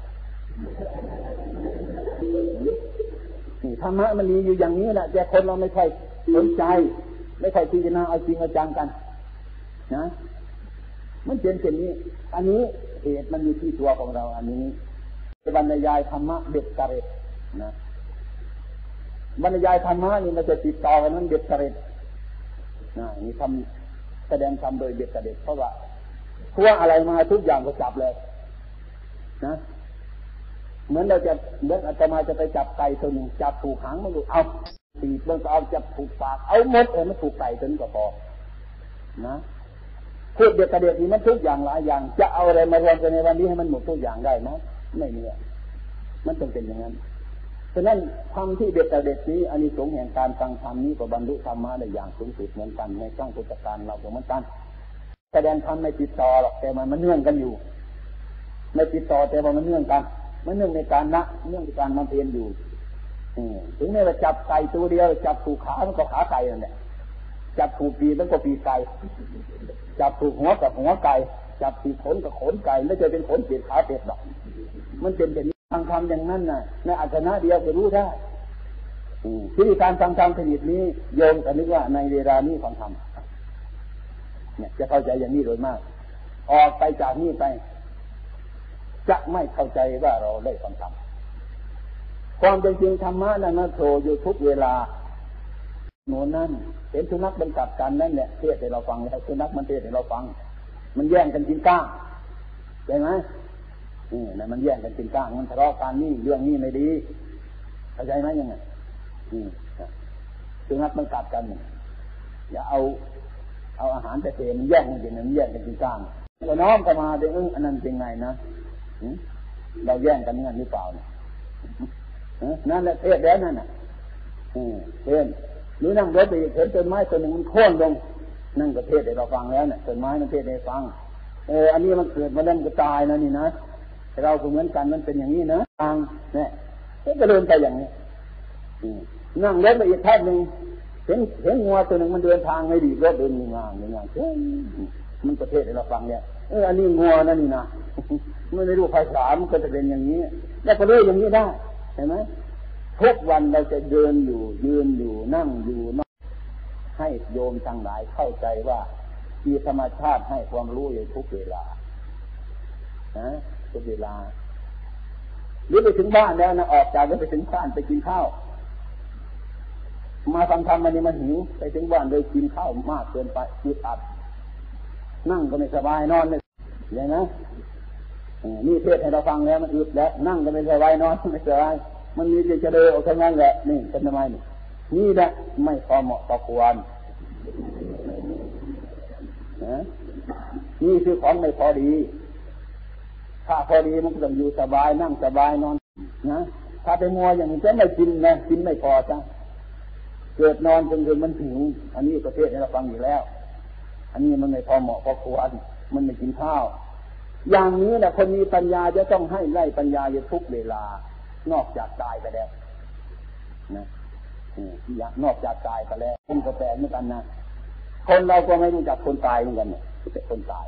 นี่ธรรมะมันมีอยู่อย่างนี้แหละแต่คนเราไม่ค่อยสนใจไม่ค่อยพิจารณาเอาจริงเอาจังกันนะมันเป็นเช่นนี้อันนี้เหตุมันอยู่ที่ตัวของเราอันนี้บรรยายธรรมะเด็ดกระเด็ดนะบรรยายธรรมะนี่มันจะติดต่อกันนั้นเด็ดกระเด็ดนะนี่ทำแสดงธรรมโดยเด็ดกระเด็ดเพราะว่าทั่วอะไรมาทุกอย่างก็จับเลยนะเหมือนเราจะเหมือนอาตมาจะไปจับไก่ตัวหนึ่งจับถูกหางมันดูเอาตีมันก็เอาจับถูกปากเอาหมดมันถูกไก่ตัวนี้ก็พอนะพูดเด็ดกระเด็ดนี่มันทุกอย่างหลายอย่างจะเอาอะไรมารวมกันในวันนี้ให้มันหมดทุกอย่างได้ไหมไม่มีมันต้องเป็นอย่างนั้นฉะนั้นธรรมที่เด็ดกระเด็ดนี้อานิสงส์แห่งการฟังธรรมนี้ก็บรรลุธรรมะได้อย่างสูงสุดเหมือนกันในช่องพุทธการเราเหมือนกันแสดงธรรมไม่ติดต่อหรอกแต่มันเนื่องกันอยู่ไม่ติดต่อแต่ว่ามันเนื่องกันมันเนื่องในการละเนื่องในการบำเพ็ญอยู่ถึงแม้ว่าจับไก่ตัวเดียวจับถูกขามันก็ขาไก่นั่นแหละจับถูกปีมันก็ปีไก่จับถูกหัวกับหัวไก่จับถูกขนกับขนไก่ไม่ใช่เป็นขนเป็ดขาเป็ดหรอกมันเป็นแบบนี้ทางธรรมอย่างนั้นน่ะในอัจฉริยะเดียวจะรู้ได้ที่การฟังธรรมชนิดนี้โยมจะนึกว่าในเวลานี้ฟังธรรมเนี่ยจะเข้าใจอย่างนี้โดยมากออกไปจากนี้ไปจะไม่เข้าใจว่าเราได้ฟังธรรมความจริงธรรมะนั้นโผล่อยู่ทุกเวลาโน่นนั่นเห็นสุนัขมันกัดกันนั่นแหละเทศให้เราฟังแล้วสุนัขมันเทศให้เราฟังมันแย่งกันกินก้างใช่ไหมนั่นมันแย่งกันกินก้างมันทะเลาะกันนี่เรื่องนี้ไม่ดีเข้าใจไหมยังไงสุนัขมันกัดกันอย่าเอาอาหารแต่เทมันแย่งกันกินมันแย่งกันกินก้างเราน้อมเข้ามาเดี๋ยวอันนั้นเป็นไงนะเราแย่งกันงั้นหรือเปล่านั่นแหละเทศแล้วนั่นน่ะเทศหรือนั่งรถไปเห็นต้นไม้ต้นหนึ่งมันโค่นลงนั่งก็เทศให้เราฟังแล้วเนี่ยต้นไม้มันเทศให้ฟังอันนี้มันเกิดมาแล้วมันก็ตายนะนี่นะเราก็เหมือนกันมันเป็นอย่างนี้นะทางเนี่ยก็เดินไปอย่างนี้นั่งรถไปอีกแท่หนึ่งเห็นงัวตัวหนึ่งมันเดินทางไม่ดีรถเดินงานมันประเทศให้เราฟังเนี่ยอันนี้งัวนั่นนี่นะไม่รู้ภาษามันก็จะเป็นอย่างนี้แล้วก็เลยอย่างนี้ได้เห็นไหมทุกวันเราจะเดินอยู่ยืนอยู่นั่งอยู่นอนให้โยมทั้งหลายเข้าใจว่ามีธรรมชาติให้ความรู้อยู่ทุกเวลาทุกเวลาหรือไปถึงบ้านแล้วนะออกจากไปถึงบ้านไปกินข้าวมาฟังธรรมมันนี่มันหิวไปถึงบ้านเลยกินข้าวมากเกินไปอึดอัดนั่งก็ไม่สบายนอนไม่อย่างนั้นนี่เทศให้เราฟังแล้วมันอึดแล้วนั่งก็ไม่สบายนอนไม่สบายมันมีจะเดินออกทางนั้นแหละนี่เป็นทำไมนี่แหละไม่พอเหมาะพอควรนี่คือของไม่พอดีถ้าพอดีมันก็ต้องอยู่สบายนั่งสบายนอนนะถ้าไปมัวอย่างนี้จะไม่กินนะกินไม่พอจ้ะเกิดนอนจนถึงมันหิวอันนี้ประเทศให้เราฟังอยู่แล้วอันนี้มันไม่พอเหมาะพอควรมันไม่กินข้าวอย่างนี้แหละคนมีปัญญาจะต้องให้ไล่ปัญญาอยู่ทุกเวลานอกจากตายไปแล้วนะนอกจากตายไปแล้วคนก็แปลกเหมือนกันนะคนเราก็ไม่รู้จักคนตายเหมือนกันเนี่ยแต่คนตาย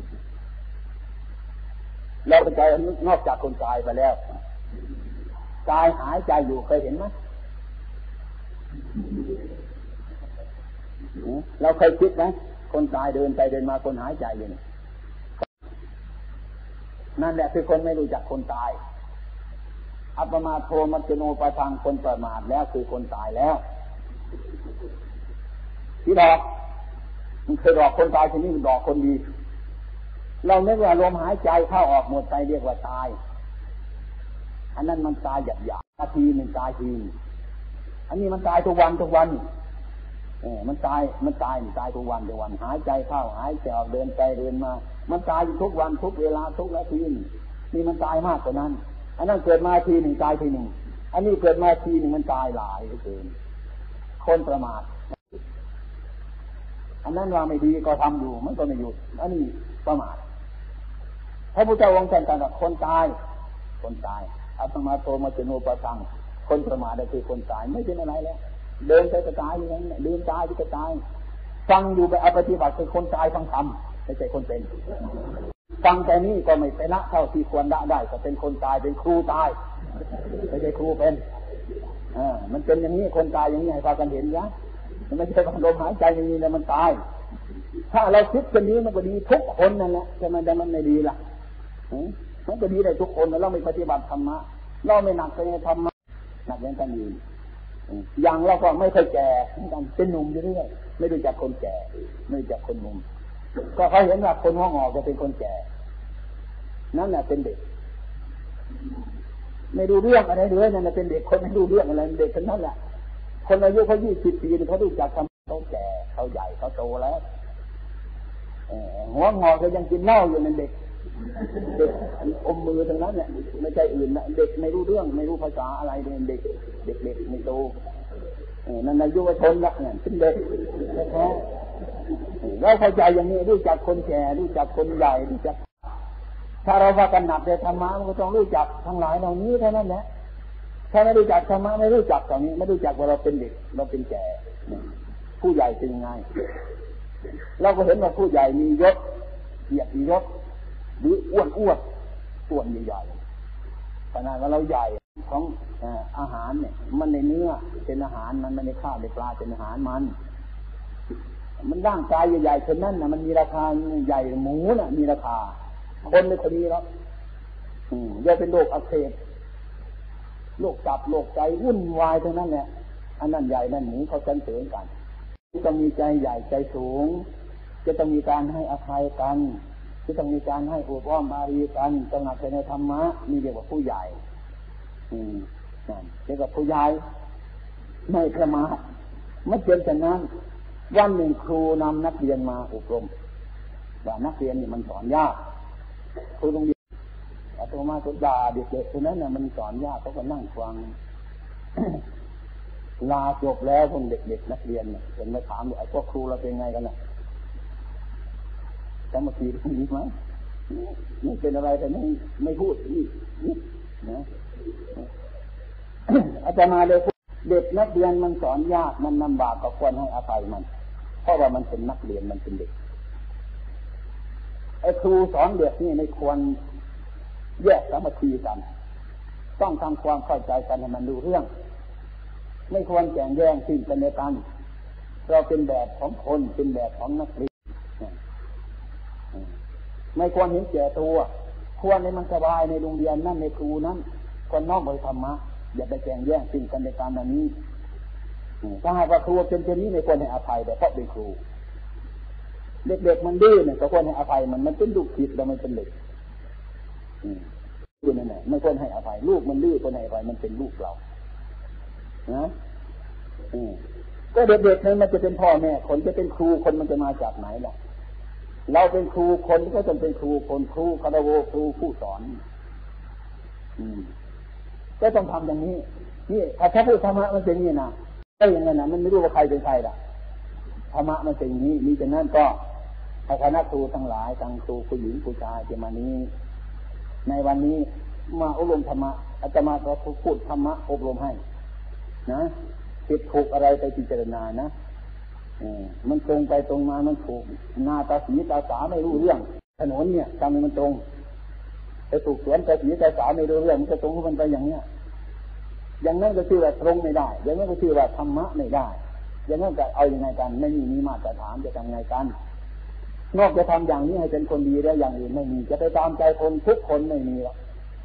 เราเป็นใจนอกจากคนตายไปแล้วตายหายใจอยู่เคยเห็นไหมเราเคยคิดไหมคนตายเดินไปเดินมาคนหายใจอยู่นั่นแหละคือคนไม่รู้จักคนตายอัปปมาโทมัจจโนปะทังคนประมาทแล้วคือคนตายแล้วที่ดอกมันเคยดอกคนตายทีนี้มันดอกคนดีเราเรียกว่าลมหายใจเข้าออกหมดไปเรียกว่าตายอันนั้นมันตายหยาบนาทีหนึ่งตายทีอันนี้มันตายทุกวันมันตายทุกวันหายใจเข้าหายใจออกเดินไปเดินมามันตายทุกวันทุกเวลาทุกนาทีนี่มันตายมากกว่านั้นอันนั้นเกิดมาทีหนึ่งตายทีหนึ่งอันนี้เกิดมาทีหนึ่งมันตายหลายเกินคนประมาทอันนั้นว่าไม่ดีก็ทำอยู่มันก็ไม่หยุดอันนี้ประมาทพระพุทธเจ้าองค์ตรัสว่าคนตายอาตมาโตมาจโนปสังคนประมาทได้คือคนตายไม่เป็นอะไรแล้วเดินไปก็ตายอย่างนั้นเดินตายก็ตายฟังอยู่ไปเอาปฏิบัติเป็นคนตายฟังธรรมไม่ใช่คนเป็นฟังแต่นี้ก็ไม่ไปละเท่าที่ควรละได้ก็เป็นคนตายเป็นครูตายไม่ใช่ครูเป็นมันเป็นอย่างนี้คนตายอย่างนี้ให้พากันเห็นนะมันไม่ใช่ลมหายใจอย่างนี้แล้วมันตายถ้าเราคิดกันนี้มันก็ดีทุกคนนั่นแหละแต่มันไม่ดีล่ะมันก็ดีได้ทุกคนเราไม่ปฏิบัติธรรมะเราไม่หนักในธรรมะหนักอย่างกันอื่นอย่างเราก็ไม่เคยแก่เป็นหนุ่มอยู่เรื่อยไม่รู้จักคนแก่ไม่รู้จักคนหนุ่มก็เขาเห็นว่าคนหัวงอกจะเป็นคนแก่นั่นแหละเป็นเด็กไม่ดูเรื่องอะไรเลยนั่นแหละเป็นเด็กคนไม่ดูเรื่องอะไรเด็กคนนั้นแหละคนอายุเขา20 ปีเขาดูจักทำเขาแก่เขาใหญ่เขาโตแล้วหัวงอกเขายังกินเหล้าอยู่นั่นเด็กอมมือทั้งนั้นเนี่ยไม่ใช่อื่นนะเด็กไม่รู้เรื่องไม่รู้ภาษาอะไรเลยเด็กไม่โตนั่นอายุวัยชนละเนี่ยเป็นเด็กแท้ๆเราเข้าใจอย่างนี้รู้จักคนแก่รู้จักคนใหญ่รู้จักถ้าเราว่ากันหนักในธรรมะมันก็ต้องรู้จักทั้งหลายเหล่านี้เท่านั้นแหละถ้าไม่รู้จักธรรมะไม่รู้จักตรงนี้ไม่รู้จักว่าเราเป็นเด็กเราเป็นแก่ผู้ใหญ่เป็นยังไงเราก็เห็นว่าผู้ใหญ่มียศเกียรติยศหรืออ้วนใหญ่ขนาดว่าเราใหญ่ของอาหารเนี่ยมันในเนื้อเป็นอาหารมันไม่ในข้าวในปลาเป็นอาหารมันร่างกายใหญ่ๆเช่นนั้นนะมันมีราคาใหญ่หมูน่ะมีราคาคนไม่คนนี้แล้วจะเป็นโรคอักเสบโรคตับโรคใจวุ่นวายทั้งนั้นแหละอันนั้นใหญ่นั่นหมูเขาเสริมกันที่ต้องมีใจใหญ่ใจสูงจะต้องมีการให้อภัยกันที่ต้องมีการให้อบอ้อมอารีกันต้องหนักในธรรมะนี่เรียกว่าผู้ใหญ่นั่นเรียกว่าผู้ใหญ่ไม่ประมาทไม่เป็นฉะนั้นวันหนึ่งครูนำนักเรียนมาอบรมว่านักเรียนนี่มันสอนยากครูโรงเรียนอาตมาสุดาเด็กๆคนนั้นน่ะมันสอนยากเขาก็นั่งฟัง ลาจบแล้วพวกเด็กๆนักเรียนเนี่ยเห็นมาถามว่าไอ้พวกครูเราเป็นไงกันน่ะสามัคคีกันดีไหมไม่เป็นอะไรแต่ไม่พูดนี่นะอาจารย์มาเลยเด็กนักเรียนมันสอนยากมันลำบากก็ควรให้อภัยมันเพราะว่ามันเป็นนักเรียนมันเป็นเด็กไอ้ครูสอนเด็กนี่ไม่ควรแยกสามัคคีกันต้องทำความเข้าใจกันให้มันรู้เรื่องไม่ควรแข่งแย่งสิ่งกันในกันเราเป็นแบบของคนเป็นแบบของนักเรียนไม่ควรเห็นแก่ตัวควรให้มันสบายในโรงเรียนนั่นในครูนั้นควรน้อมไปธรรมะอย่าไปแข่งแย่งสิ่งกันในการแบบนี้ถ้าหากว่าครูเป็นเช่นนี้ไม่ควรให้อภัยแต่เพราะเป็นครูเด็กๆมันดื้อเนี่ยก็ควรให้อภัยมันเป็นลูกผิดแล้วมันเป็นเด็กคุณนั่นแหละไม่ควรให้อภัยลูกมันดื้อควรให้อภัยมันเป็นลูกเรานะก็เด็กๆนั้นมันจะเป็นพ่อแม่คนจะเป็นครูคนมันจะมาจากไหนล่ะเราเป็นครูคนก็ต้องเป็นครูคนครูคารวะครูผู้สอนก็ต้องทำอย่างนี้นี่ถ้าพูดธรรมะมันเป็นอย่างนี้นะได้อย่างนั้นนะมันไม่รู้ว่าใครเป็นใครล่ะธรรมะมันเป็นอย่างนี้มีแต่นั้นก็คณะครูทั้งหลายทั้งครูผู้หญิงผู้ชายที่มานี้ในวันนี้มาอบรมธรรมะอาตมาก็พูดธรรมะอบรมให้นะผิดถูกอะไรไปพิจารณานะมันตรงไปตรงมามันถูกหน้าตาสีตาสาไม่รู้เรื่องถนนเนี่ยทำให้มันตรงไปถูกสวนตาสีตาสาไม่รู้เรื่องมันจะตรงมันไปอย่างเนี้ยอย่างนั้นก็ชื่อว่าตรงไม่ได้อย่างนั้นก็ชื่อว่าธรรมะไม่ได้อย่างนั้นจะเอายังไงกันไม่มีมาตรฐานจะทำไงกันนอกจากทำอย่างนี้ให้เป็นคนดีแล้วอย่างอื่นไม่มีจะไปตามใจคนทุกคนไม่มีหรอก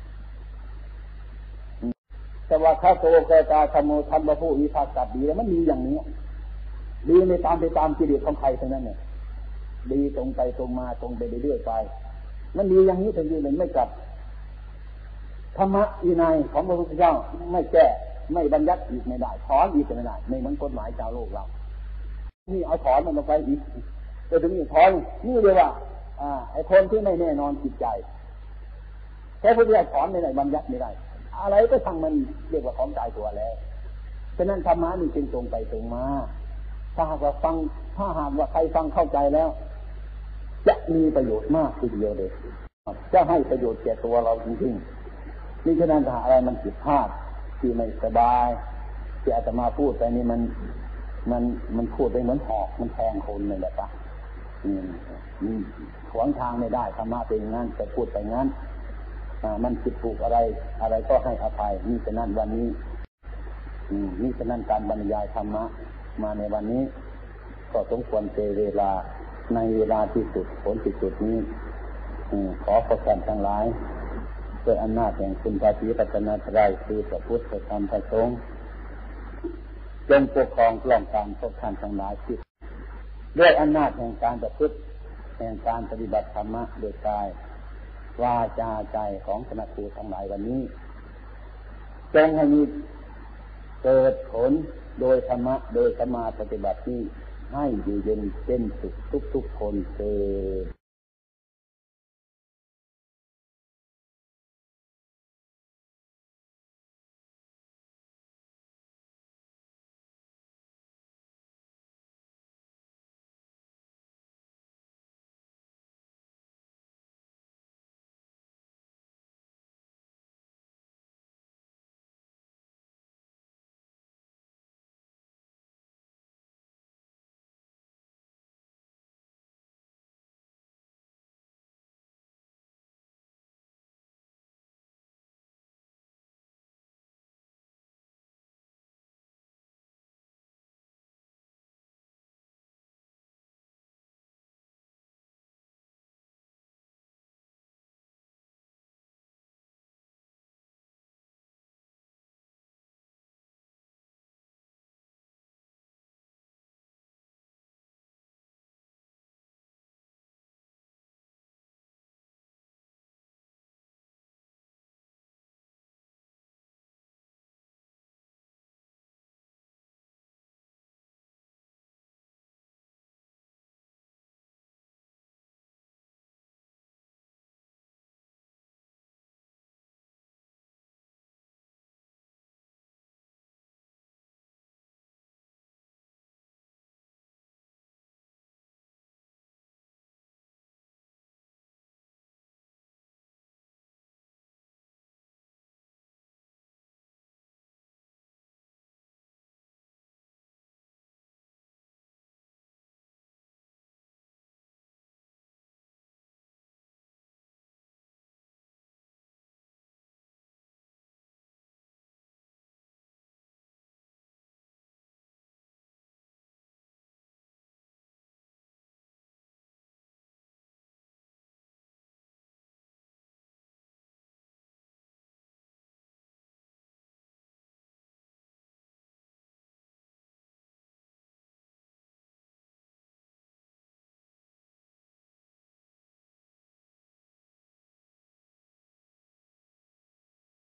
แต่ว่าข้าโตเกตาธรรมโมธรรมผู้วิภาคตัดดีแล้วมันมีอย่างนี้ดีในตามไปตามกิเลสของใครเท่านั้นเนี่ยดีตรงไปตรงมาตรงไปเรื่อยๆไปมันดีอย่างนี้ถึงยืนไม่กลับธรรมะวินัยของพระพุทธเจ้าไม่แก้ไม่บัญญัติอีกไม่ได้ถอนอีกไม่ได้ไม่เหมือนกฎหมายชาวโลกเรานี่เอาถอนมันออกไปอีกแต่ถึงนี่ถอนนี่เรียกว่าไอ้คนที่ไม่แน่นอนจิตใจแค่พระพุทธเจ้าถอนไม่ได้บัญญัติไม่ได้อะไรก็ทางมันเรียกว่าของตายตัวแล้วฉะนั้นธรรมะนี่จึงตรงไปตรงมาถ้าหากว่าฟังถ้าหากว่าใครฟังเข้าใจแล้วจะมีประโยชน์มากทีเดียวเลยจะให้ประโยชน์แก่ตัวเราจริงๆนี่ฉะนั้นถ้าอะไรมันผิดพลาดที่ไม่สบายที่อาตมาพูดไปนี่มันพูดไปเหมือนหอกมันแทงคนเลยแหละปะขวางทางไม่ได้ธรรมะเป็นอย่างนั้นจะพูดไปงั้นมันผิดถูกอะไรก็ให้อภัยนี่ฉะนั้นวันนี้นี่ฉะนั้นการบรรยายธรรมะมาในวันนี้ก็สมควรเจเวลาในเวลาที่สุดผลที่สุดนี้ขอประทานทั้งหลายด้วยอำนาจแห่งคุณพระศรีรัตนตรัยคือพระพุทธพระธรรมพระสงฆ์จงปกครองกล่อมกลางพวกท่านทั้งหลายที่ด้วยอำนาจแห่งการประพฤติแห่งการปฏิบัติธรรมะโดยกายวาจาใจของคณะครูทั้งหลายวันนี้จงให้มีเกิดผลโดยธรรมะโดยสมาปฏิบัตินี้ให้อยู่เย็นเป็นสุขทุกๆคนเถิด